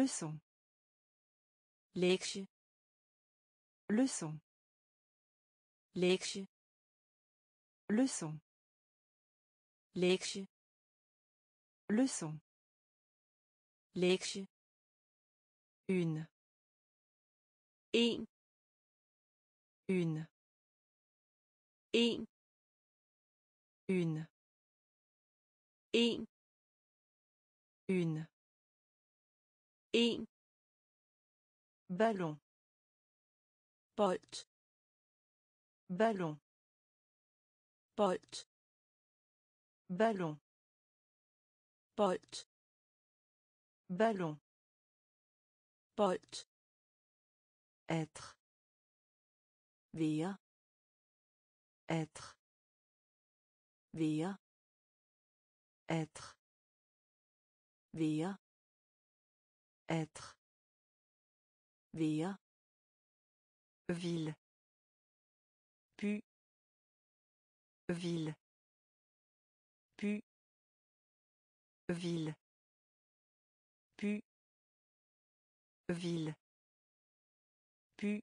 Leçon. Leksje. Leçon. Leksje. Leçon. Leksje. Leçon. Leksje. Une. En. Une. En. Une. En. Une. En. Ballon. Bold. Ballon. Bold. Ballon. Bold. Ballon. Bold. Être. Være. Être. Være. Être. Være. Être. Være. Ville. By. Ville. By. Ville. By. Ville. By.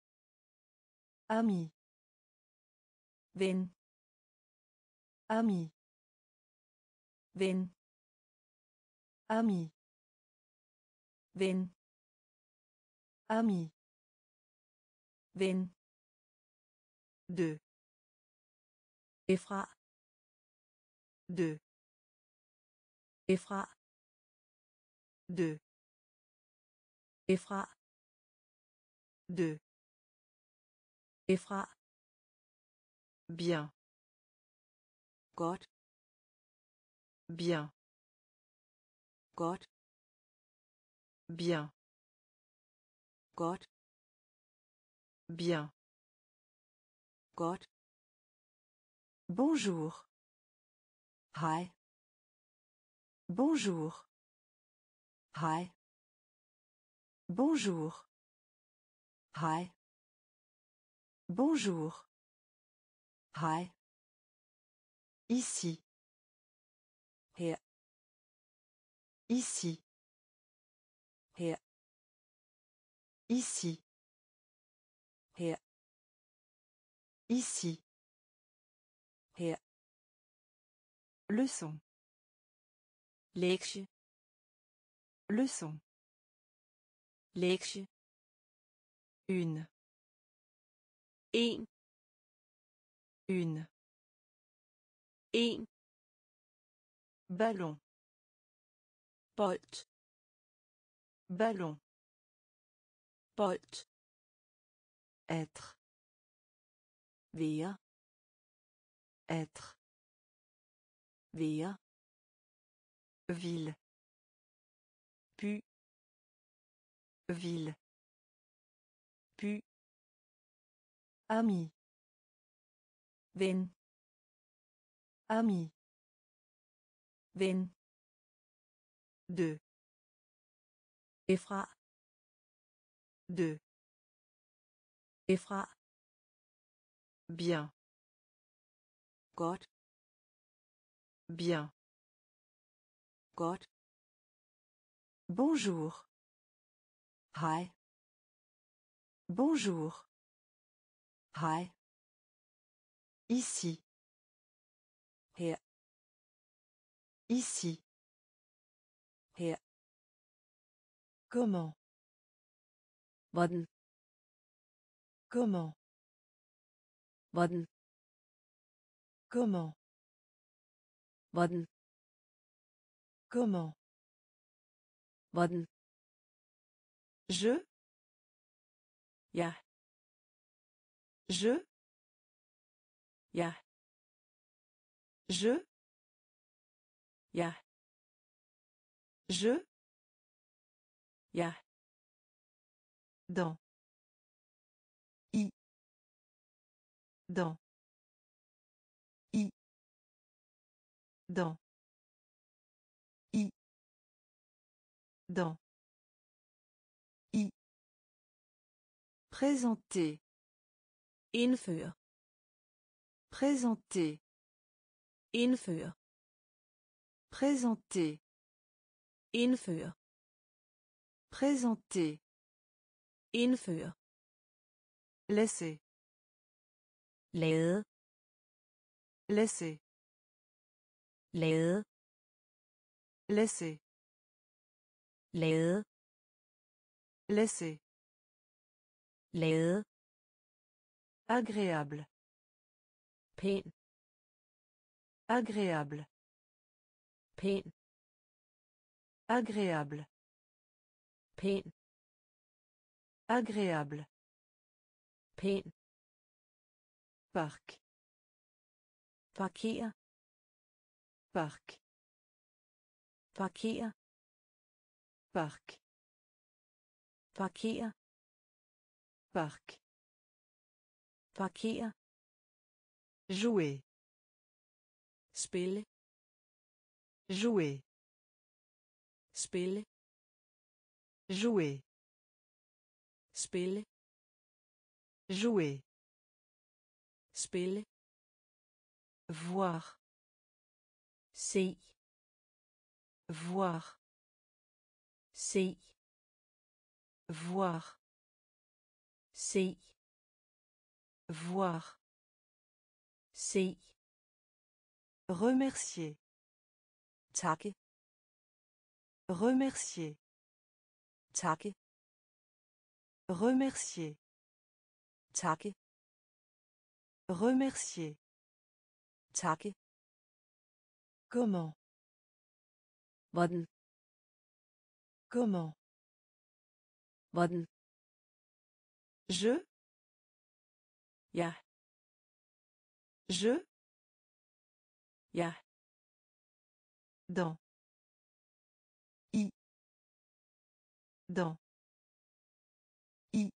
Ami. Ven. Ami. Ven. Ami. Ven. Ami. Ven. Deux. Efra. Deux. Efra. Deux. Efra. Deux. Efra. Bien. Godt. Bien. Godt. Bien. Godt. Bien. Godt. Bonjour. Hej. Bonjour. Hej. Bonjour. Hej. Bonjour. Hej. Ici. Her. Ici. Her. Ici. Her. Ici. Her. Leçon. Leksje. Leçon. Leksje. Une. En. Une. En. Ballon. Bold. Ballon. Bold. Être. Være. Être. Være. Ville. By. Ville. By. Ami. Ven. Ami. Ven. Deux. Efra. Deux. Efra. Bien. Godt. Bien. Godt. Bonjour. Hej. Bonjour. Hej. Ici. Her. Ici. Her. Comment? Hvordan. Comment? Hvordan. Comment? Hvordan. Comment? Hvordan. Je. Ja. Je. Ja. Je. Ja. Je. Ja. Dans. I. Dans. I. Dans. I. Dans. I. Présenter. Indføre. Présenter. Indføre. Présenter. Indføre. Présenter. Indføre. Laisser. Lade. Laisser. Lade. Laisser. Lade. Laisser. Lade. Agréable. Pæn. Agréable. Pæn. Agréable. Pæn. Agréable. Pæn. Parc. Parker. Parc. Parker. Parc. Parker. Parc. Parker. Jouer. Spille. Jouer. Spille. Jouer. Spille. Jouer. Spille. Voir. Se. Voir. Se. Voir. Se. Voir. Se. Remercier. Takke. Remercier. Takke. Remercier. Takke. Remercier. Takke. Comment? Hvordan. Comment? Hvordan. Je. Ja. Je. Ja. Dans. I. Dans. I.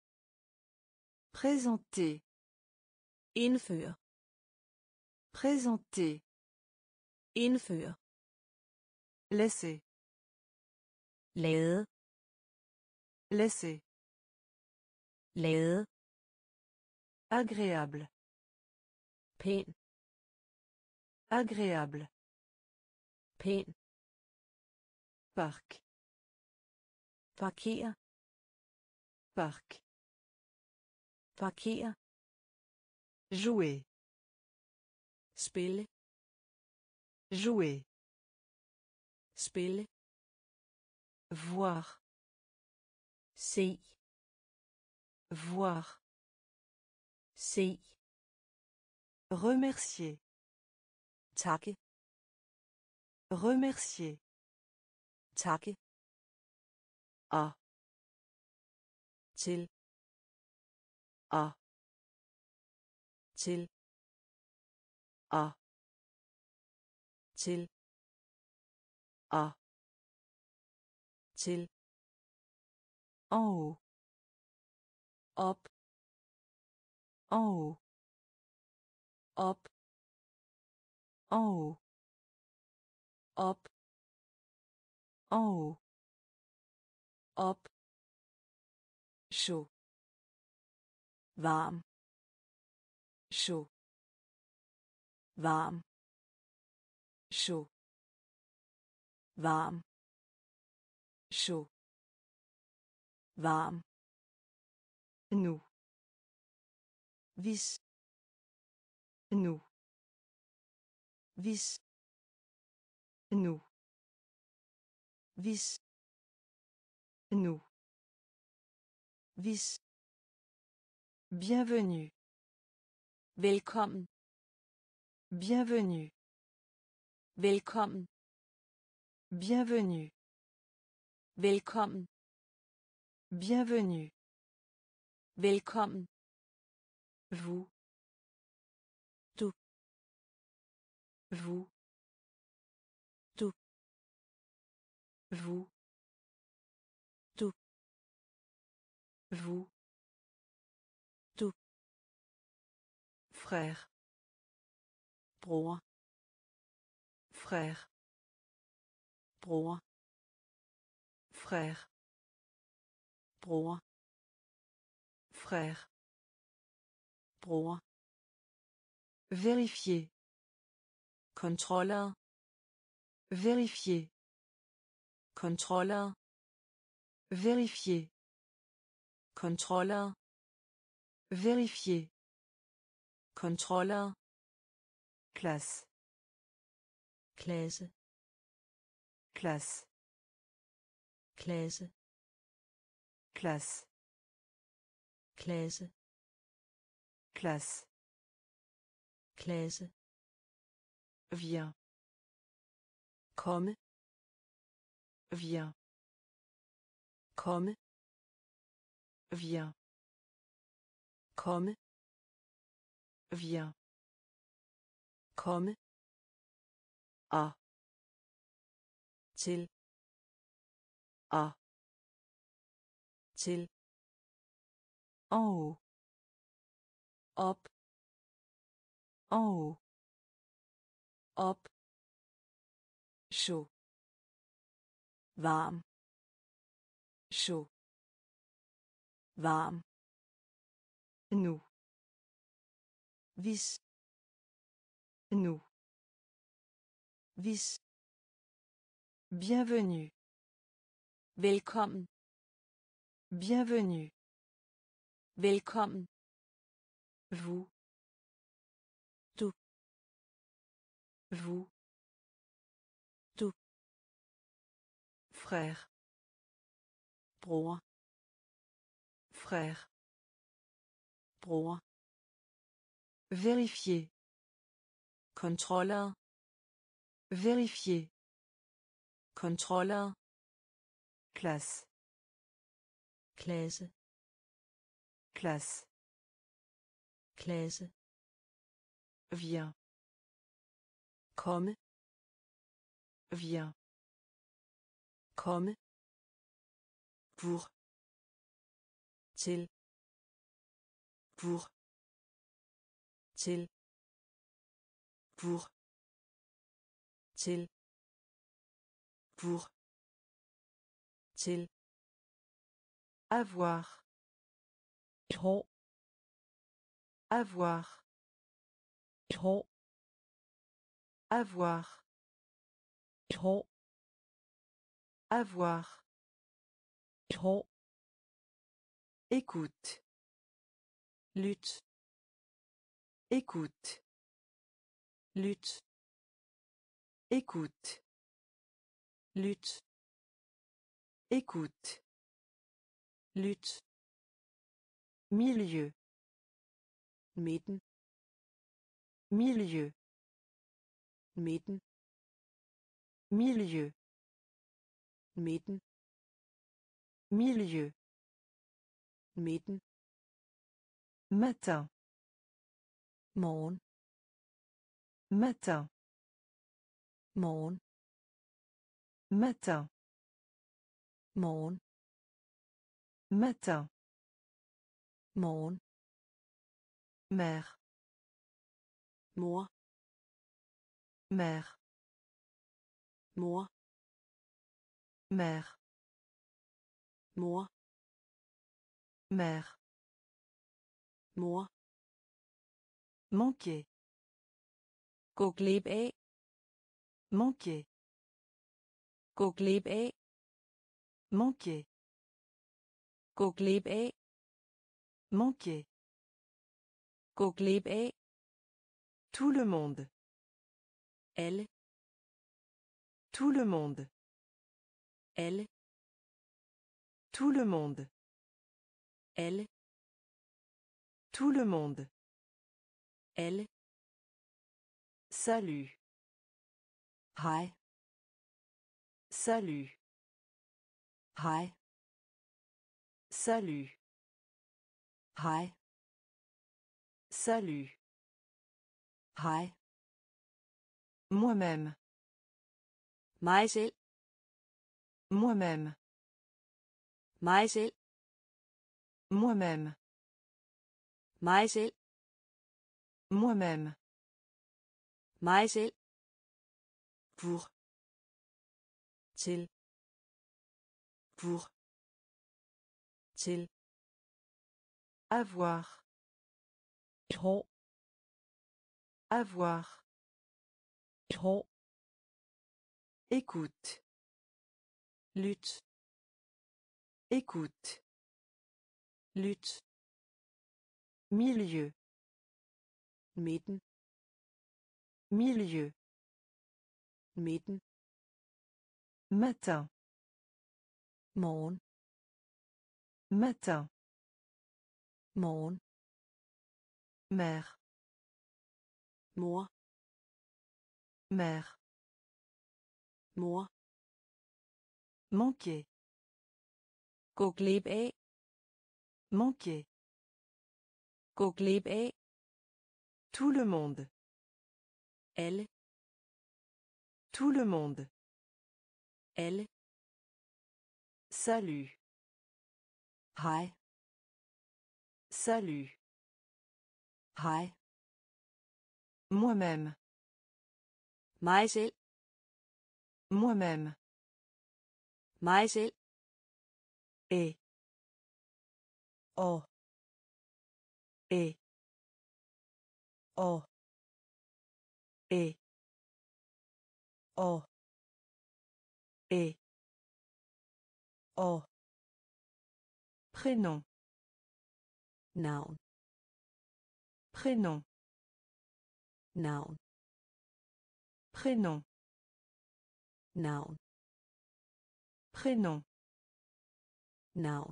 Présenter. Indføre. Présenter. Indføre. Laisser. Lade. Laisser. Lade. Agréable. Pæn. Agréable. Pæn. Parc. Parker. Parc. Parker. Jouer. Spille. Jouer. Spille. Voir. Se. Voir. Se. Remercier. Takke. Remercier. Takke. À. Til. À. Til. À. Til. À. Til. En haut. Op. En haut. Op. En haut. Op. En haut. Op. Chaud. Varm. Chaud. Varm. Chaud. Varm. Chaud. Varm. Nous. Vis. Nous. Vis. Nous. Vis. Nous. Vis. Bienvenue. Velkommen. Bienvenue. Velkommen. Bienvenue. Velkommen. Bienvenue. Velkommen. Vous. Du. Vous. Du. Vous. Du. Vous. Du. Frère. Bror. Frère. Bror. Frère. Bror. Frère. Bror. Vérifier. Kontroller. Vérifier. Kontroller. Vérifier. Kontroller. Vérifier. Kontroller. Classe. Klasse. Classe. Klasse. Classe. Klasse. Classe. Klasse. Viens. Komme. Viens. Komme. Viens. Komme. Viens. Komme. À. Til. À. Til. En haut. Op. En haut. Op. Chaud. Varm. Chaud. Varm. Nous. Hvis. Nous. Hvis. Bienvenue. Velkommen. Bienvenue. Velkommen. Vous. Du. Vous. Du. Frère. Bror. Frère. Bror. Vérifier. Kontroller. Vérifier. Kontroller. Classe. Klasse. Classe. Klasse. Viens. Komme. Viens. Komme. Pour. Til. Pour. Til. Pour. Til. Pour. Til. Avoir. Et hår. Avoir. Et hår. Avoir. Et hår. Avoir. Et hår. Écoute. Lyt. Écoute. Lyt. Écoute. Lyt. Écoute. Lyt. Milieu. Midten. Milieu. Midten. Milieu. Midten. Milieu. Midten. Matin. Morgen. Matin. Morgen. Matin. Morgen. Matin. Morgen. Mère. Mor. Mère. Mor. Mère. Mor. Mère. Mor. Manquer. Gå glip af. Manquer. Gå glip af. Manquer. Gå glip af. Manquer. Gå glip af. Tout le monde. Alle. Tout le monde. Alle. Tout le monde. Alle. Tout le monde. Alle. Salut. Hej. Salut. Hej. Salut. Hej. Salut. Hej. Moi-même. Mig selv. Moi-même. Mig selv. Moi-même. Mig selv. Moi-même. Mig selv. Pour. Til. Pour. Til. Avoir. Et hår. Avoir. Et hår. Écoute. Lyt. Écoute. Lyt. Milieu. Midten. Milieu. Midten. Matin. Morgen. Matin. Morgen. Mère. Mor. Mère. Mor. Manquer. Gå glip af. Manquer. Gå glip af. Tout le monde. Alle. Tout le monde. Alle. Salut. Hej. Salut. Hej. Moi-même. Mig selv. Moi-même. Mig selv. Et. Og. Et. Og. Et. Og. Et. Og. Prénom. Navn. Prénom. Navn. Prénom. Navn. Prénom. Navn.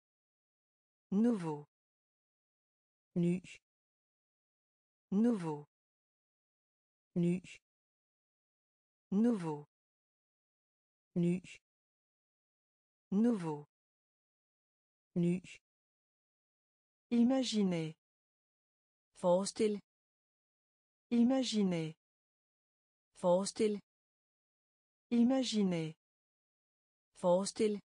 Nouveau. Ny. Nouveau. Ny. Nouveau. Ny. Nouveau. Ny. Imaginez. Forestil. Imaginez. Forestil. Imaginez. Forestil.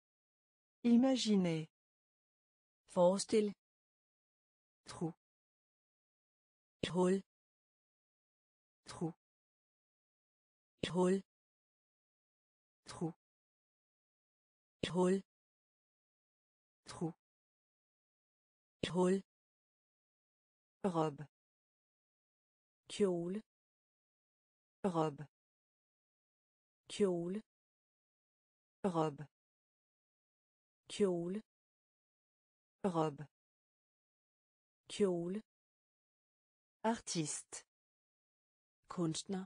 Imaginez. Forestil. Trou. Et hul. Trou. Et hul. Trou. Et hul. Trou. Et hul. Robe. Kjole. Robe. Kjole. Robe. Kjole. Robe. Kjole. Artiste. Kunstner.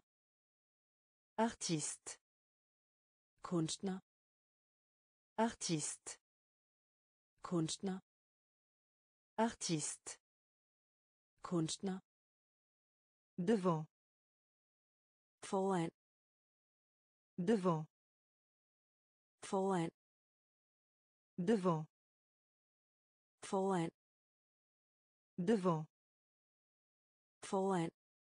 Artiste. Kunstner. Artiste. Kunstner. Artiste. Kunstner. Devant. Foran. Devant. Foran. Devant. Foran. Devant. Foran.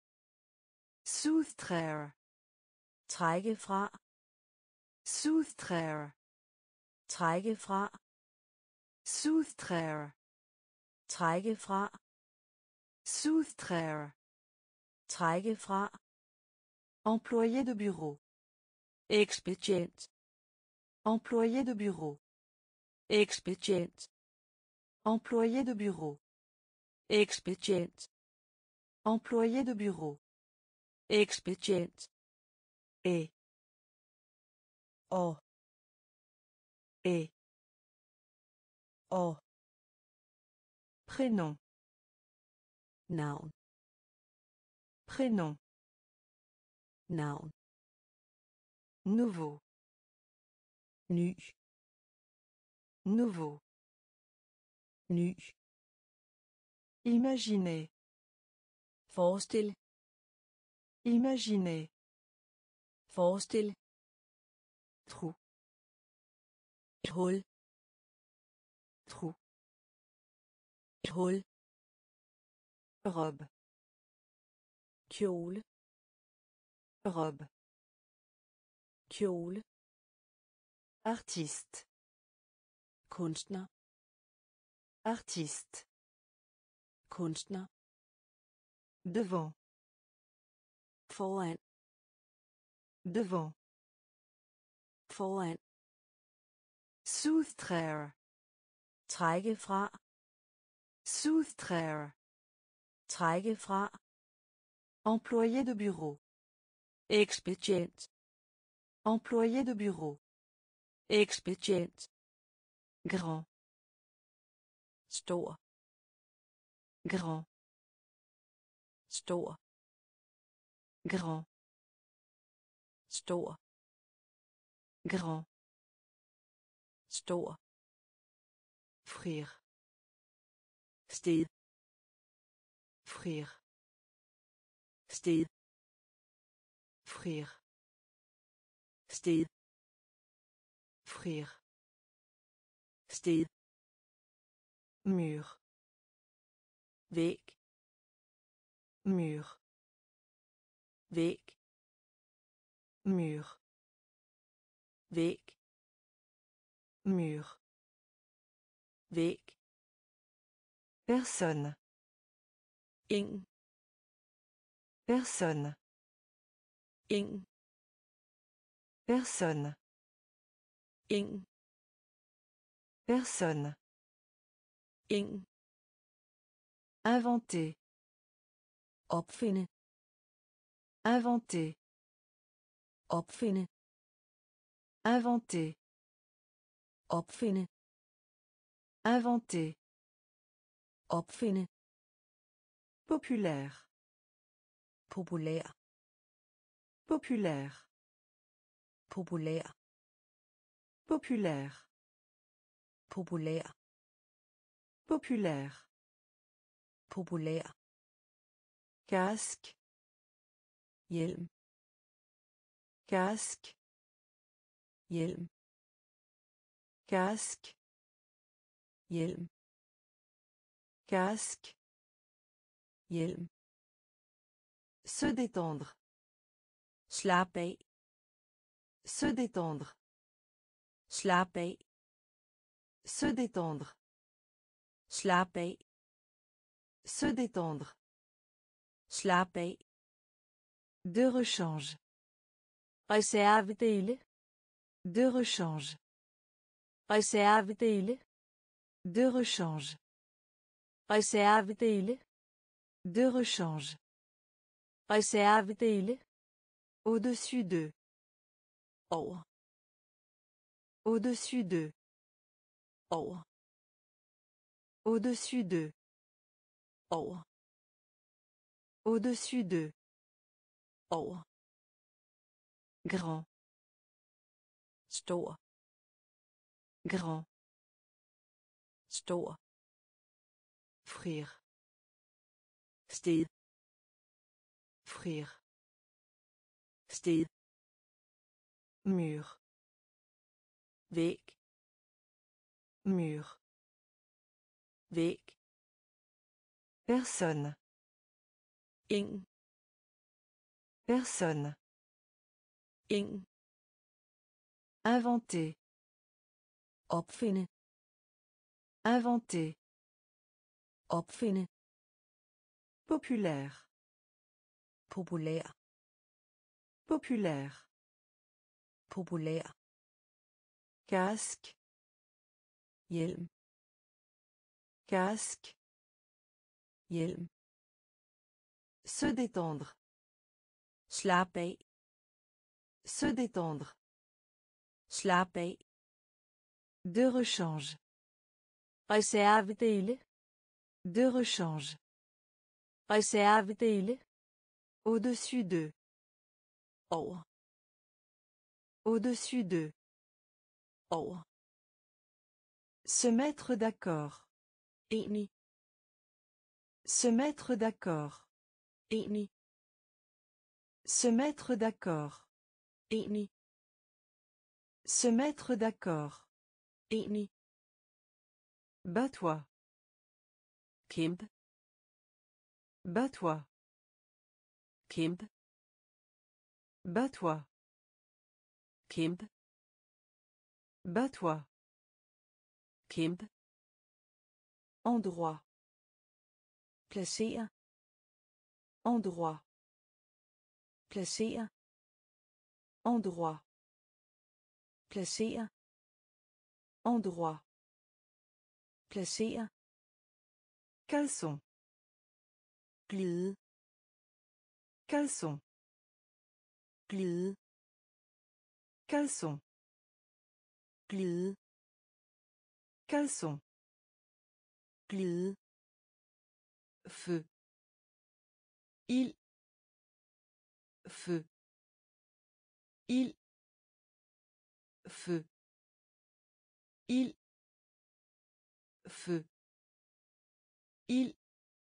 Soustraire. Trække fra. Soustraire. Trække fra. Soustraire. Trække fra. Soustraire. Trække fra. Employé de bureau. Ekspedient. Employé de bureau. Ekspedient. Employé de bureau. Ekspedient. Employé de bureau. Ekspedient. Et. Og. Et. Og. Prénom. Navn. Prénom. Navn. Nouveau. Ny. Nouveau. Ny. Imaginez. Forestil. Imaginez. Forestil. Trou. Et hul. Trou. Et hul. Robe. Kjole. Robe. Kjole. Artiste. Kunstner. Artiste. Kunstner. Devant. Foran. Devant. Foran. Soustraire. Trække fra. Soustraire. Trække fra. Employé de bureau. Ekspedient. Employé de bureau. Ekspedient. Grand. Stor. Grand. Stor. Grand. Stor. Grand. Stor. Frire. Sted. Frire. Sted. Frire. Sted. Frire. Sted. Mur. Væg. Mur. Væg. Mur. Væg. Mur. Væg. Personne. Ingen. Personne. Ingen. Personne. Ingen. Personne. Ingen. Inventer. Opfinde. Inventer. Opfinde. Inventer. Opfinde. Inventer. Opfinde. Populaire. Populær. Populaire. Populær. Populaire. Populær. Populaire. Populær. Casque. Hjelm. Casque. Hjelm. Casque. Hjelm. Casque. Hjelm. Se détendre. Slap af. Se détendre. Slap af. Se détendre. Slap af. Se détendre. Slap af. De rechange. Reservedele. De rechange. Reservedele. De rechange. Reservedele. De rechange. Reservedele. Au-dessus de. Over. Au-dessus de. Over. Au-dessus de. Over. Au-dessus de. Over. Grand. Stor. Grand. Stor. Frire. Sted. Frire. Sted. Mur. Væg. Mur. Væg. Personne. Ingen. Personne. Ingen. Inventer. Opfinde. Inventer. Opfinde. Populaire. Populær. Populaire. Populær. Casque. Hjelm. Casque. Hjelm. Se détendre. Slap af. Se détendre. Slap af. De rechange. Reservedele. De rechange. Reservedele. Au-dessus de. Over. Au-dessus de. Over. Se mettre d'accord. Enig. Se mettre d'accord. Enig. Se mettre d'accord. Enig. Se mettre d'accord. Enig. Bats-toi. Kæmpe. Bats-toi. Kæmpe. Bats-toi. Kæmpe. Bats-toi. Kæmpe. Endroit. Placere. Endroit. Placere. Endroit. Placere. Endroit. Placere. Caleçon. Glide. Caleçon. Glide. Caleçon. Glide. Caleçon. glide, Feu. Il. Feu. Il. Feu. Il. Feu. Il.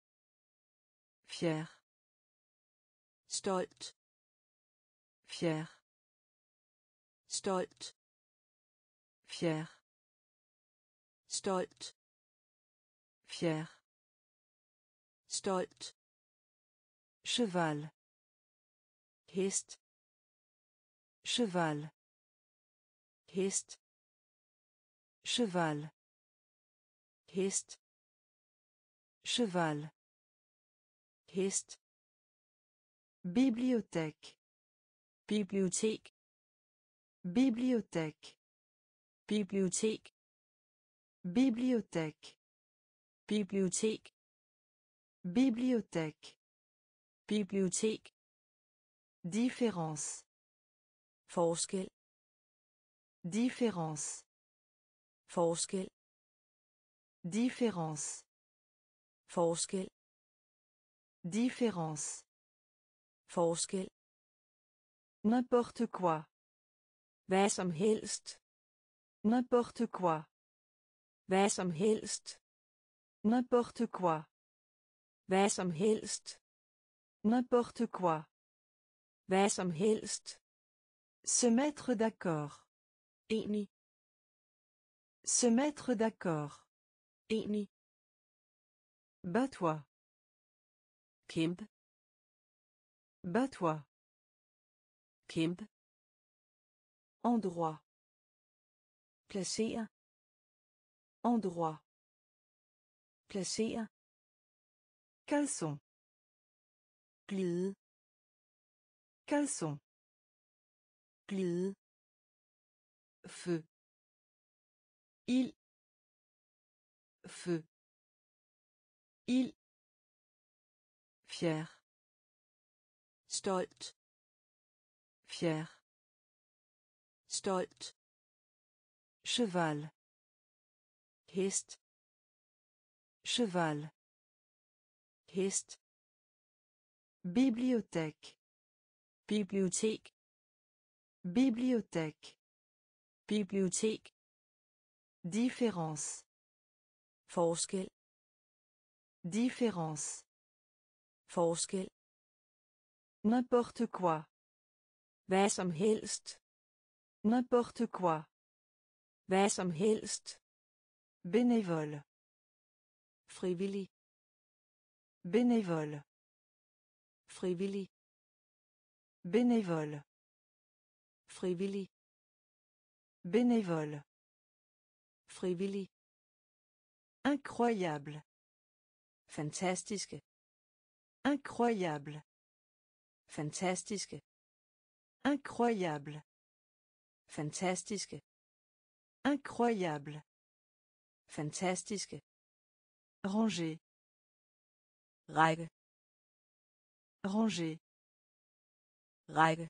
Fier. stolt, Fier. stolt, Fier. stolt, Fier. stolt, Cheval. hest, Cheval. hest, Cheval. hest, Cheval. hest, Bibliothèque. bibliotek, Bibliothèque. bibliotek, Bibliothèque. bibliotek, Bibliothèque. bibliotek, Différence. forskel, Différence. forskel, Différence. forskel, Différence. forskel, N'importe quoi. hvad som helst, N'importe quoi. hvad som helst, N'importe quoi. hvad som helst, N'importe quoi. hvad som helst, Se mettre d'accord. enig, Se mettre d'accord. enig, Bats-toi. kæmpe, Bats-toi. kæmpe, Endroit. placere, Endroit. placere, Caleçon. glide, Caleçon. glide, Feu. Il. Feu. Il. Fier. stolt, Fier. stolt, Cheval. hest, Cheval. hest, Bibliothèque. bibliotek, Bibliothèque. bibliotek, Différence. forskel, Différence. forskel, N'importe quoi. hvad som helst, N'importe quoi. hvad som helst, Bénévole. frivillig, Bénévole. frivillig, Bénévole. frivillig, Bénévole. frivillig, Incroyable. fantastiske, Incroyable. fantastiske, Incroyable. fantastiske, Incroyable. fantastiske, Ranger. række, Ranger. række,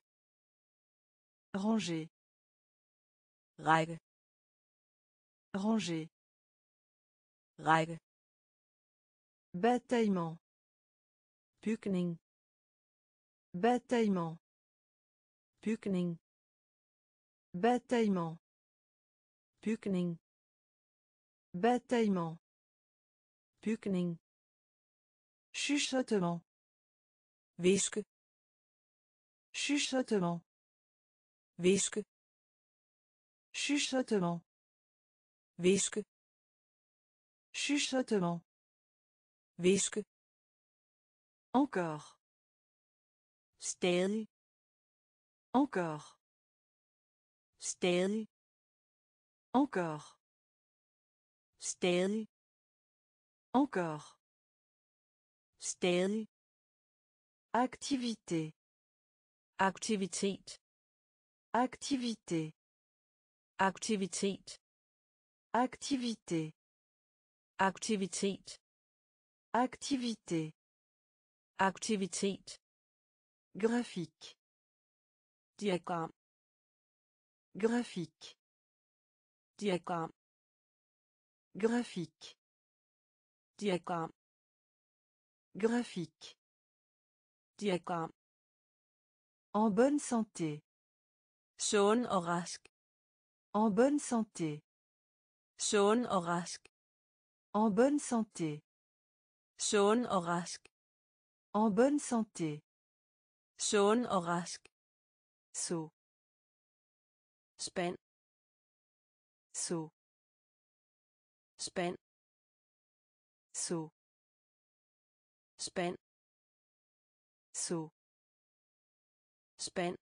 Ranger. række, Ranger. række, Bataillement. bygning, Bataillement. bygning, Bataillement. bygning, Bataillement. bygning, Chuchotement. viske, Chuchotement. viske, Chuchotement. viske, Chuchotement. viske, Encore. stadig, Encore. stadig, Encore. stadig, Encore. stadig, Activité. aktivitet, Activité. aktivitet, Activité. aktivitet, Activité. aktivitet, Graphique. diagram, Graphique. diagram, Graphique. Diagram. Graphique. Diagram. En bonne santé. Sund og rask. En bonne santé. Sund og rask. En bonne santé. Sund og rask. En bonne santé. Sund og rask. Saut. Spand. Saut. Spand. Saut. Spand. Saut. Spand.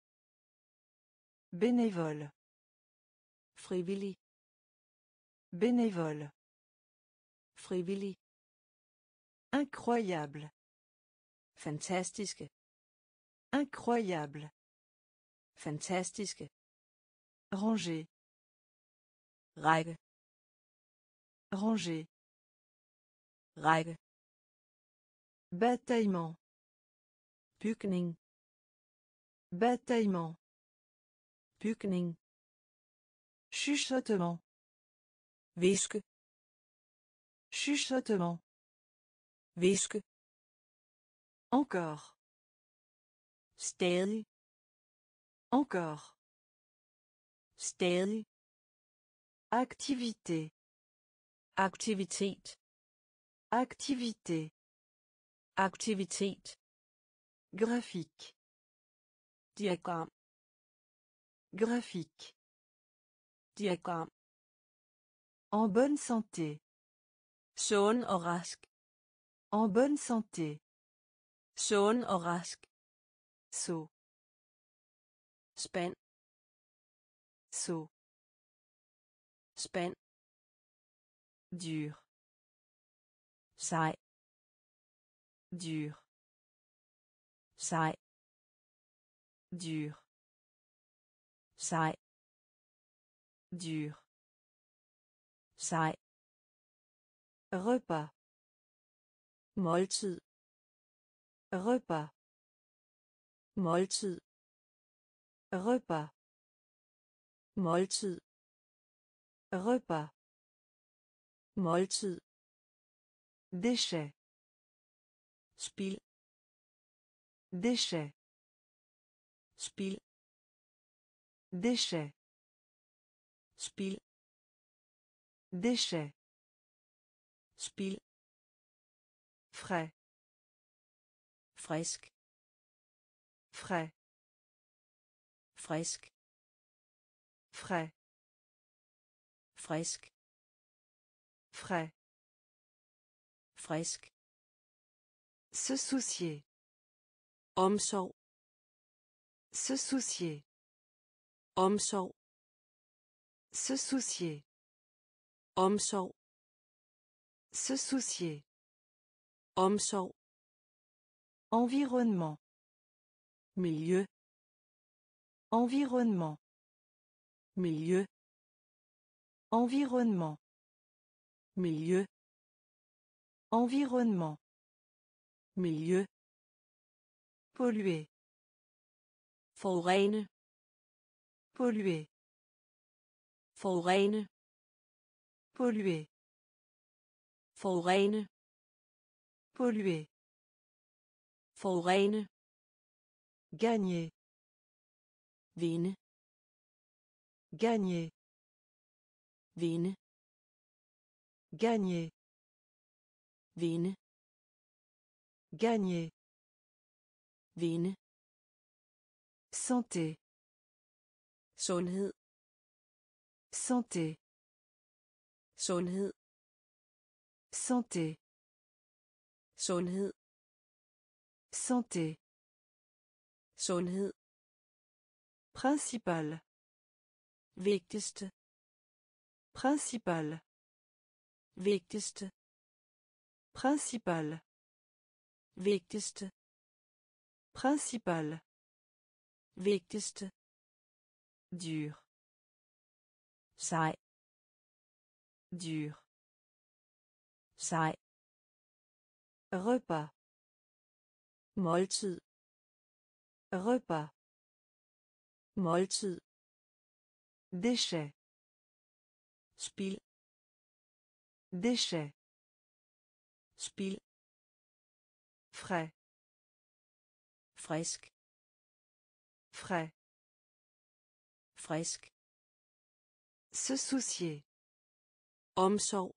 Bénévole. Frivillig. Bénévole. Frivillig. Incroyable. Fantastiske. Incroyable. Fantastiske. Ranger. Række. Ranger. Række. Bataillement. Bygning. Bataillement. Bygning. Chuchotement. Viske. Chuchotement. Viske. Encore. Stadig. Encore. Stadig. Activité. Aktivitet. Activité. Aktivitet. Graphique. Diagram. Graphique. Diagram. En bonne santé. Sund og rask. En bonne santé. Sund og rask. Saut. Spand. Saut. Spand. Dur. Sej. Dur. Sej. Dur. Sej. Dur. Sej. Repas. Måltid. Repas. Måltid. Repas. Måltid. Repas. Måltid. Déchet. Spild. Déchet. Spild. Déchet. Spild. Déchet. Spild. Frais. Frisk. Frais. Frisk. Frais. Frisk. Frais. Frisk. Se soucier. Omsorg. Se soucier. Omsorg. Se soucier. Omsorg. Se soucier. Omsorg. Environnement. Miljø. Environnement. Miljø. Environnement. Miljø. Environnement. Miljø. Polluer. Forurene. Polluer. Forurene. Polluer. Forurene. Polluer. Forurene. Gagner. Vinde. Gagner. Vinde. Gagner. Vinde. Gagner. Vinde. Santé. Sundhed. Santé. Sundhed. Santé. Sundhed. Santé. Sundhed. Principal. Vigtigste. Principal. Vigtigste. Principal. Vigtigste. Principal. Vigtigste. Dur. Sej. Dur. Sej. Repas. Måltid. Repas. Måltid. Déchet. Spild. Déchet. Spild. Frais. Frisk. Frais. Frisk. Se soucier. Omsorg.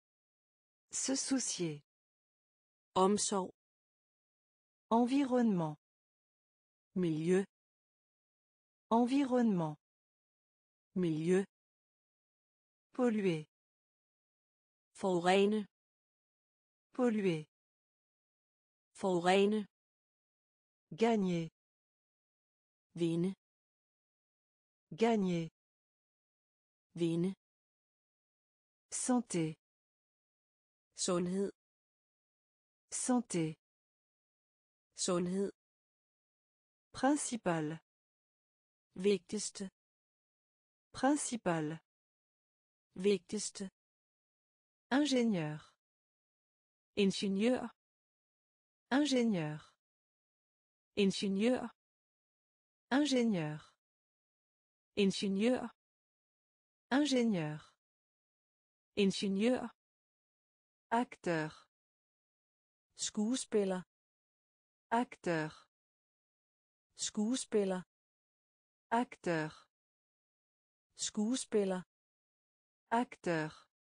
Se soucier. Omsorg. Environnement. Miljø. Environnement. Miljø. Polluer. Forurene. Polluer. Forurene. Gagner. Vinde. Gagner. Vinde. Santé. Sundhed. Santé. Sundhed. Principal. Vigtigste. Principal. Vigtigste. Ingénieur. Ingeniør. Ingénieur. Ingeniør. Ingénieur. Ingeniør. Ingénieur. Ingeniør. Acteur. Skuespiller. Acteur. Skuespiller. Acteur. Skuespiller. Acteur.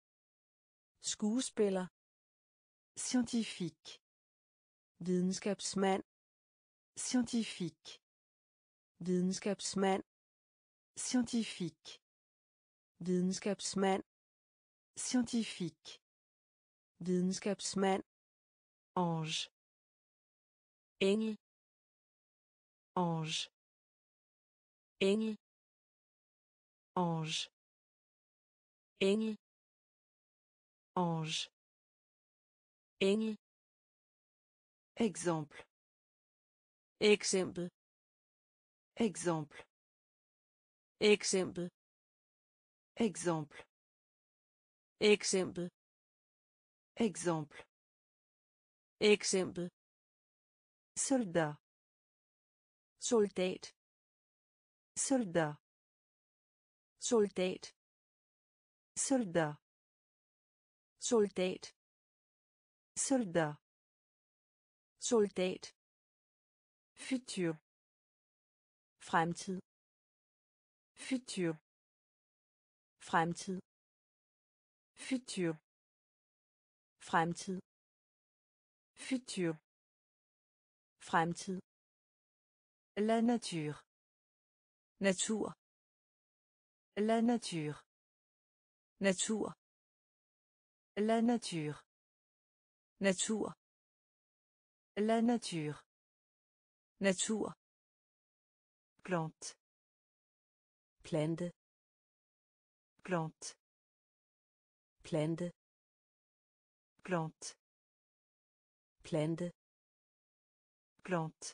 Skuespiller. Scientifique. Videnskabsmand. Scientifique. Videnskabsmand. Scientifique. Videnskabsmand. Scientifique. Videnskabsmand. Ange. Engel. Ange. Engel. Ange. Engel. Ange. Engel. Exemple. Eksempel. Exemple. Eksempel. Exemple. Eksempel. Exemple. Eksempel. Soldat. Soldat. Soldat. Soldat. Soldat. Soldat. Soldat. Soldat. Futur. Fremtid. Futur. Fremtid. Futur. Fremtid. Futur. Fremtid. La nature. Natur. La nature. Natur. La nature. Natur. La nature. Natur. Plante. Plante. Plante. Plante. Plante. Plante. Plante.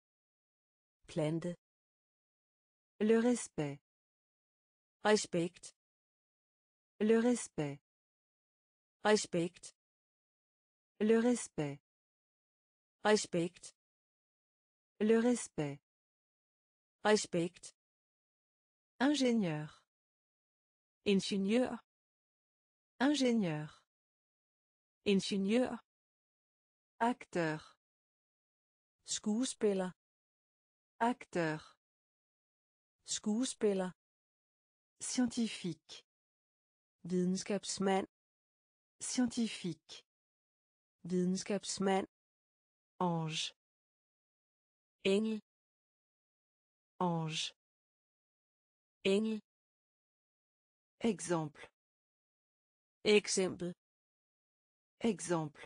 Plante. Le respect. Respekt. Le respect. Respekt. Le respect. Respekt. Le respect. Respekt. Ingénieur. Ingeniør. Ingénieur. Ingeniør. Acteur. Skuespiller. Acteur. Skuespiller. Scientifique. Videnskabsmand. Scientifique. Videnskabsmand. Ange. Engel. Ange. Engel. Exemple. Eksempel. Exemple.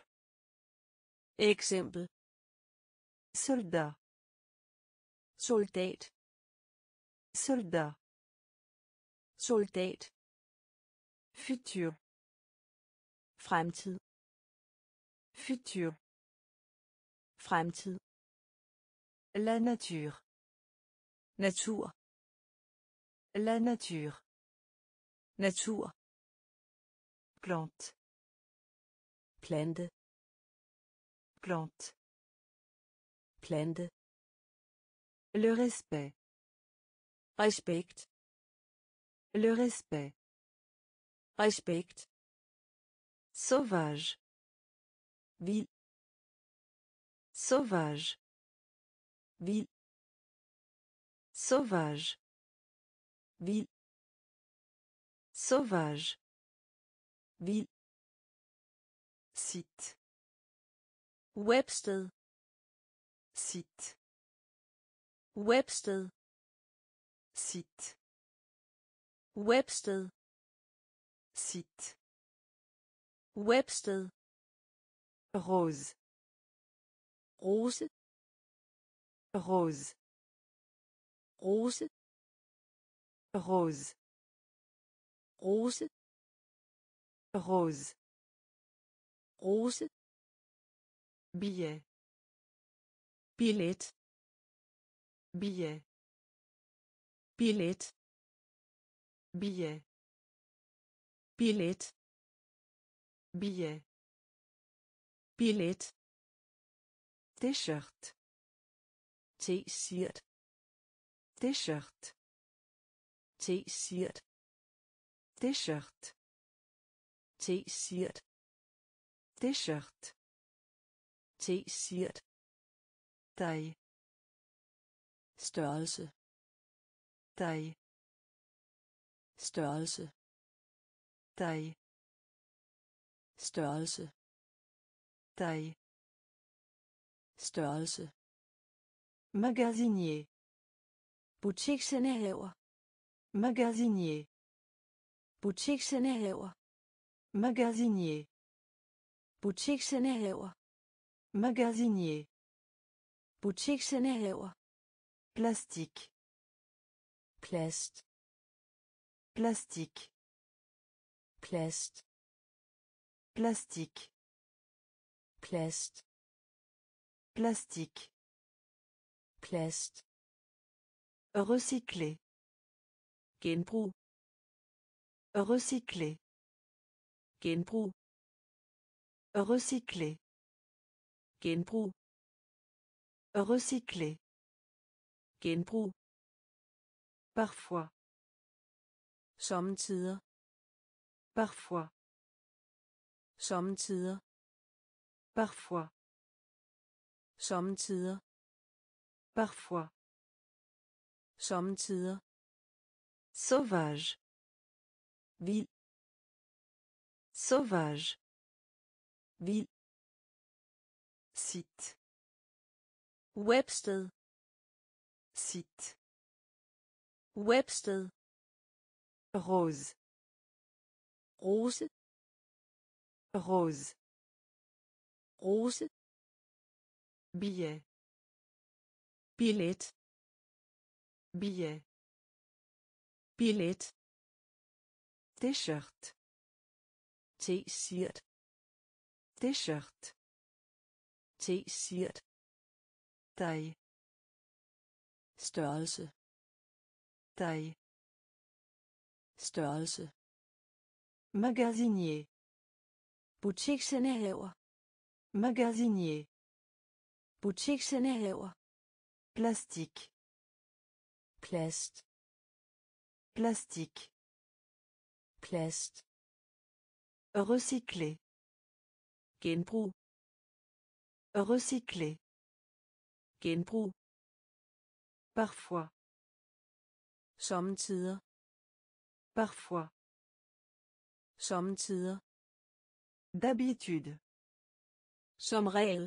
Eksempel. Soldat. Soldat. Soldat. Soldat. Futur. Fremtid. Futur. Fremtid. La nature. Natur. La nature. Natur. Plante. Plante. Plante. Plante. Le respect. Respekt. Le respect. Respekt. Sauvage. Vild. Sauvage. Vild. Sauvage. Vild. Sauvage. Vild. Site. Websted. Site. Websted. Site. Websted. Site. Websted. Rose. Rose. Rose. Rose. Rose. Rose. Rose. Rose. Billet. Billet. Billet. Billet. Billet. Billet. Billet. Billet. T-shirt. T-shirt. T-shirt. T-shirt. T-shirt. T-shirt. T-shirt. T-shirt. Taille. Størrelse. Taille. Størrelse. Taille. Størrelse. Taille. Størrelse. Magasinier. Butiksindehaver. Magasinier. Butiksindehaver. Magasinier. Butiksindehaver. Magasinier. Butiksindehaver. Plastique. Plast. Plastique. Plast. Plastique. Plast. Plastique. Plast. Recycler. Genbrug. Recycler. Genbrug. Recycler. Genbrug. Recycler. Genbrug. Parfois. Sommetider. Parfois. Sommetider. Parfois. Sommetider. Parfois. Sommetider. Sauvage. Vild. Sauvage. Vild. Site. Websted. Site. Websted. Rose. Rose. Rose. Rose. Billet. Billet. Billet. Billet. T-shirt. T-shirt. T-shirt. T-shirt. Taille. Størrelse. Taille. Størrelse. Magasinier. Butiksindehaver. Magasinier. Butiksindehaver. Plastique. Plast. Plastique. Plast. Recycler. Genbrug. Recycler. Genbrug. Parfois. Sommetider. Parfois. Sommetider. D'habitude. Som regel.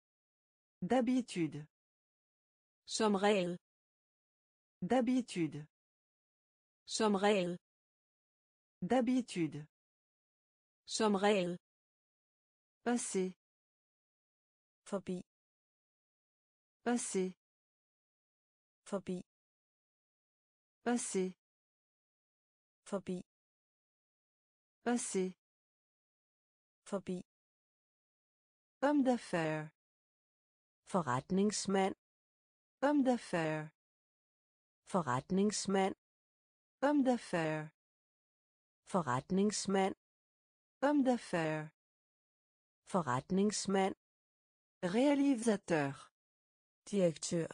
D'habitude. Som regel. D'habitude. Som regel. D'habitude. Som regel. Passer. Forbi. Passer. Forbi. Passer. Forbi. Passer. Forbi. Homme d'affaires. Forretningsmand. Homme d'affaires. Forretningsmand. Homme d'affaires. Forretningsmand. Homme d'affaires. Forretningsmand. Réalisateur. Direktør.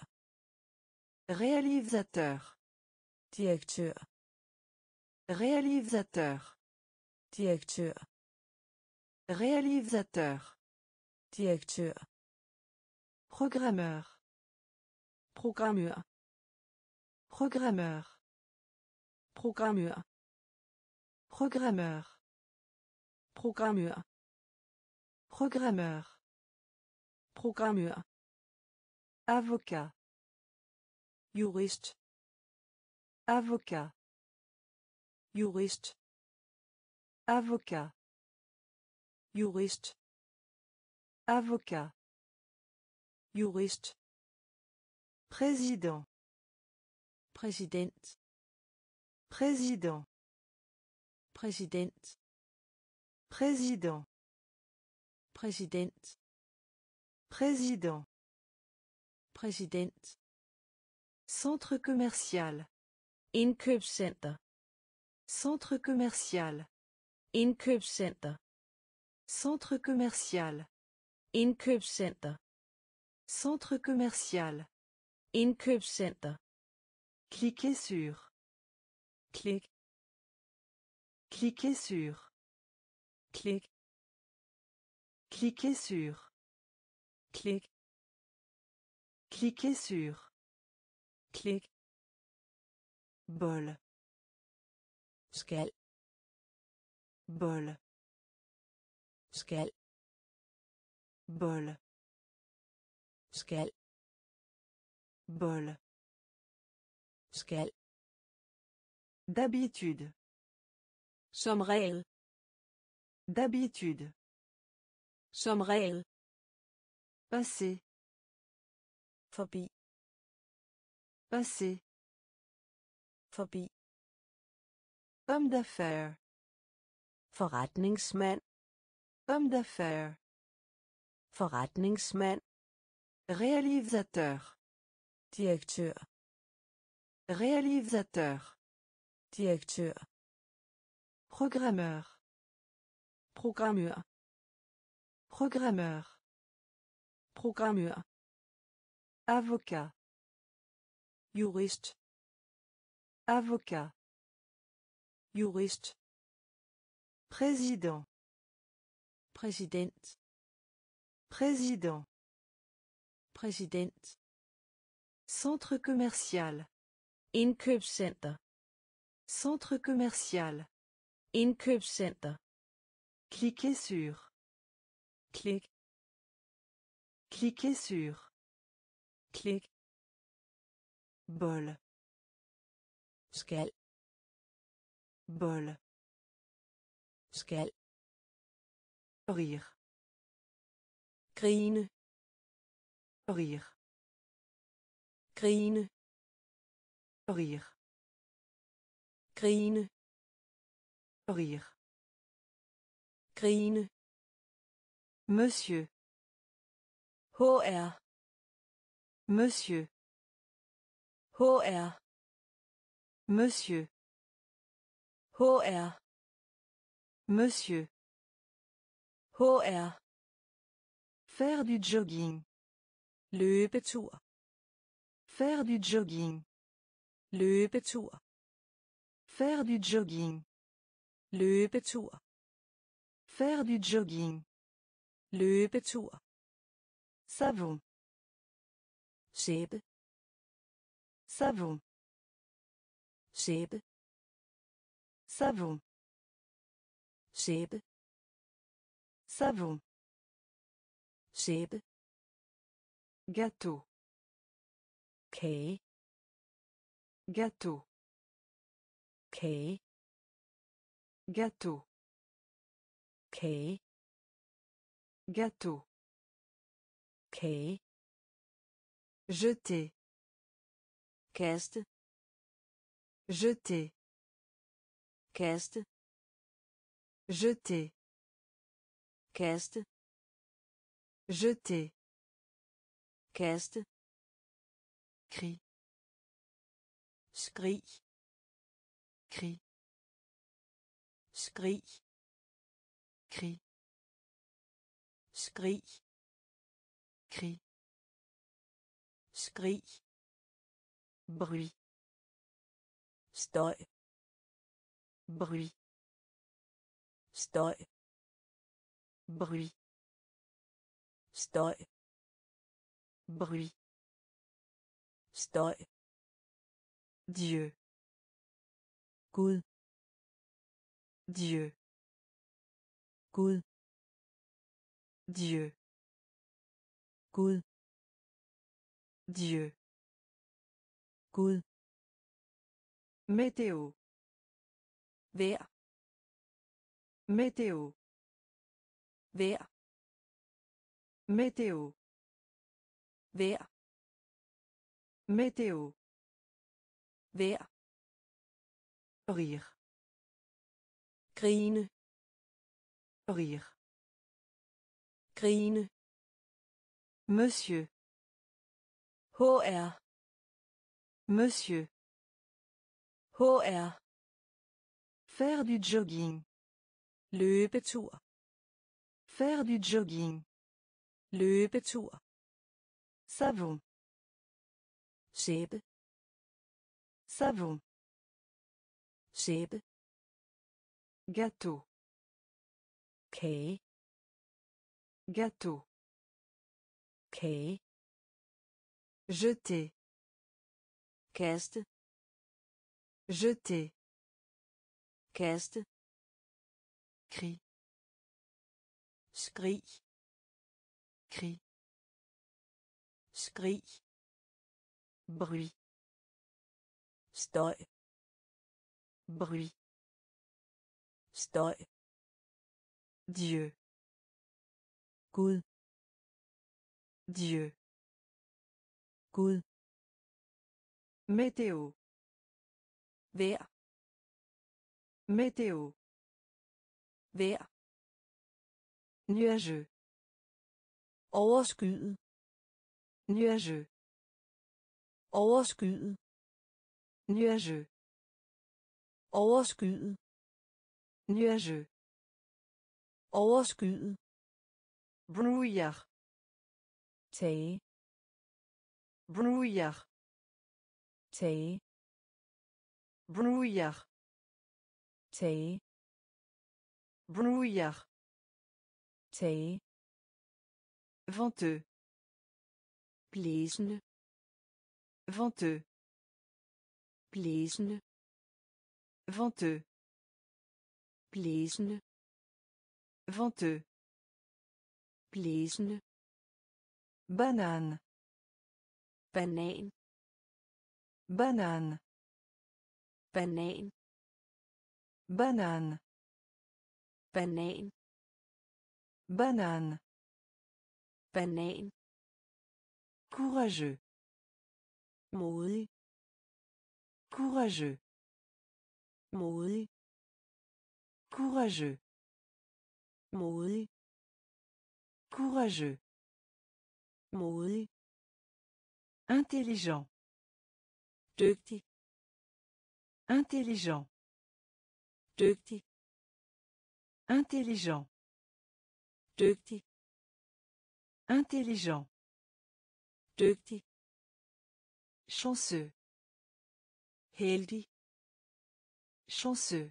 Réalisateur. Direktør. Réalisateur. Direktør. Réalisateur. Direktør. Programmeur. Programmør. Programmeur. Programmør. Programmeur. Programmør. Programmeur. Programmør. Avocat. Jurist. Avocat. Jurist. Avocat. Jurist. Avocat. Jurist. Président. Præsident. Président. Præsident. Président. Præsident. Président. Præsident. Centre commercial. Indkøbscenter. Centre commercial. Indkøbscenter. Centre commercial. Indkøbscenter. Centre commercial. Indkøbscenter. Cliquez sur. Klik. Cliquez sur. Klik. Cliquez sur. Klik. Cliquez sur. Klik. Bol. Skal. Bol. Skal. Bol. Skal. Bol. Skal. D'habitude. Som regel. D'habitude. Som regel. Passer. Forbi. Passer. Forbi. Homme d'affaires. Forretningsmand. Homme d'affaires. Forretningsmand. Réalisateur. Direktør. Réalisateur. Direktør. Programmeur. Programmør. Programmeur. Programmør. Avocat. Jurist. Avocat. Jurist. Président. Præsident. Président. Præsident. Centre commercial. Indkøbscenter. Centre commercial. Indkøbscenter. Cliquez sur. Klik. Cliquez sur. Klik. Bol. Skal. Bol. Skal. Rire. Grine. Rire. Grine. Rire. Grine. Rire. Grine. Monsieur. HR. Monsieur. HR. Monsieur. HR. Monsieur. HR. Faire du jogging. Løbetur. Faire du jogging. Løbetur. Faire du jogging. Løbetur. Faire du jogging. Løbetur. Savon. Sæbe. Savon. Sæbe. Savon. Sæbe. Savon. Sæbe. Gâteau. Kage. Gâteau. Kage. Gâteau. Kage. Gâteau. Kage. Jeter. Kaste. Jeter. Kaste. Jeter. Kaste. Jeter. Kaste. Cri. Skrig. Cri. Skrig. Cri. Skrig. Cri. Skrig. Bruit. Støj. Bruit. Støj. Bruit. Støj. Bruit. Støj. Dieu. Gud. Dieu. Gud. Dieu. Gud. Dieu. Gud. Météo. Vejr. Météo. Vejr. Météo. Vejr. Météo. Vejr. Rire. Grine. Rire. Grine. Monsieur. HR. Monsieur. HR. Faire du jogging. Løbetur. Faire du jogging. Løbetur. Savon. Sæbe. Savon. Sæbe. Gâteau. Kage. Gâteau. Kage. Jeter. Kaste. Jeter. Kaste. Cri. Skrig. Cri. Skrig. Bruit. Støj. Bruit. Støj. Dieu. Gud. Dieu. Gud. Météo. Vejr. Météo. Vejr. Nuageux. Overskyet. Nuageux. Overskyet. Nuageux. Overskyet. Nuageux. Overskyet. Brouillard. Tage. Brouillard. Tage. Brouillard. Tage. Brouillard. Tage. Venteux. Blæsende. Venteux. Blæsende. Venteux. Blæsende. Venteux. Blæsende. Banane. Banan. Banane. Banan. Banane. Banan. Banane. Banan. Courageux. Modig. Courageux. Modig. Courageux. Modig. Courageux. Modig. Intelligent. Dygtig. Intelligent. Dygtig. Intelligent. Dygtig. Intelligent. Dygtig. Chanceux. Heldig. Chanceux.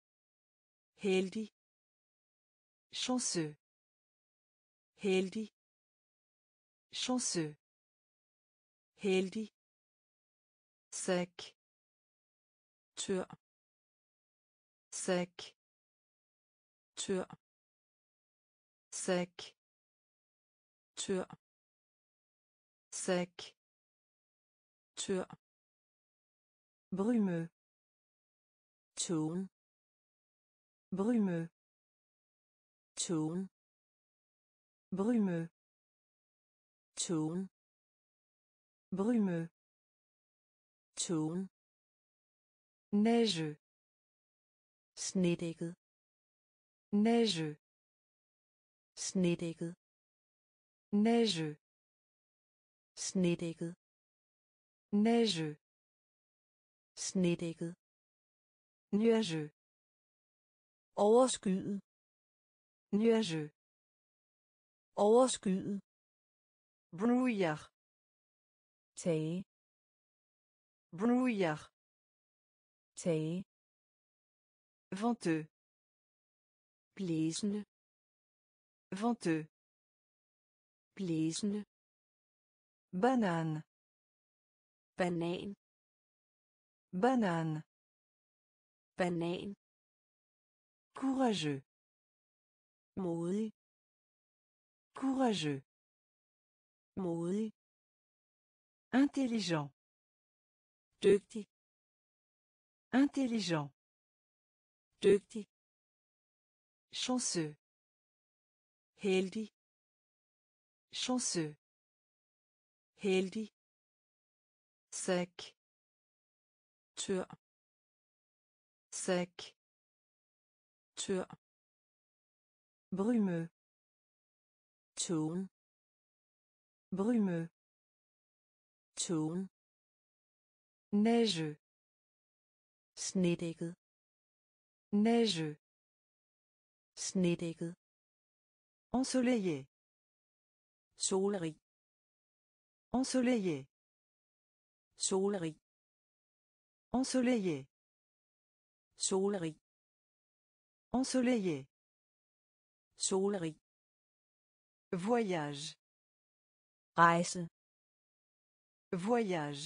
Heldig. Chanceux. Heldig. Chanceux. Heldig. Sec. Tør. Sec. Tør. Sec. Tør. Sec. Tør. Brumeux. Tågen. Brumeux. Tågen. Brumeux. Tågen. Brumeux. Tågen. Neigeux. Snedækket. Neigeux. Snedækket. Neigeux. Snedækket. Neigeux. Snedækket. Nuageux. Overskyet. Nuageux. Overskyet. Brouillard. Tage. Brouillard. Tage. Venteux. Blæsende. Venteux. blæsende, Banane. banan, Banane. banan, Courageux. modig, Courageux. modig, Intelligent. dygtig, Intelligent. dygtig, Chanceux. heldig, Chanceux. heldig, Sec. tør, Sec. tør, Brumeux. tung, Brumeux. tung, Neigeux. snedækket, Neigeux. snedækket, Ensoleillé. solerig, Ensoleillé. solerig, Ensoleillé. solerig, Ensoleillé. solerig, Voyage. rejse, Voyage.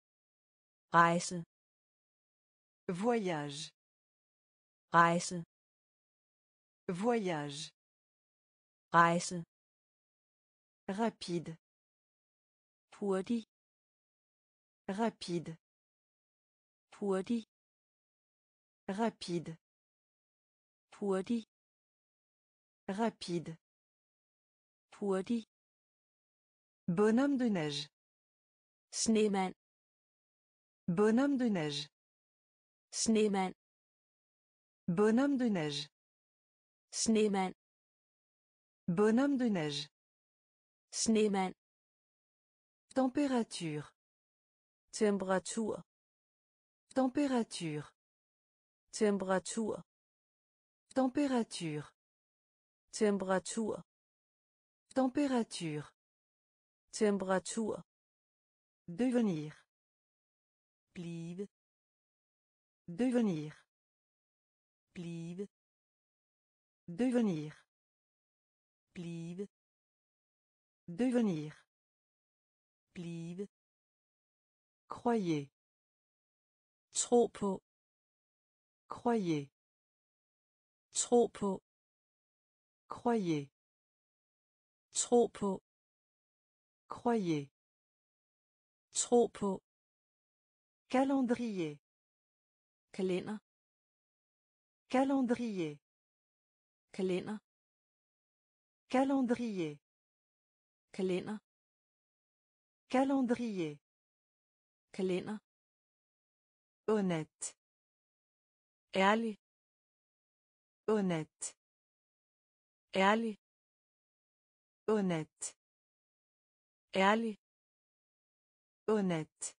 rejse, Voyage. rejse, Voyage. rejse, Rapide. hurtig, Rapide. hurtig, Rapide. hurtig, Rapide. hurtig, Bonhomme de neige. snemand, Bonhomme de neige. snemand, Bonhomme de neige. snemand, Bonhomme de neige. snemand, Température. temperatur, Température. temperatur, Température. temperatur, Température. temperatur, Devenir. blive, Devenir. blive, Devenir. blive, Devenir. blive, Croyez. tro på, Croyez. tro på, Croyez. tro på, Croyez. tro på, Calendrier. kalender, Calendrier. kalender, Calendrier. kalender, Calendrier. kalender, Honnête. ærlig, Honnête. ærlig, Honnête. ærlig, Honnête.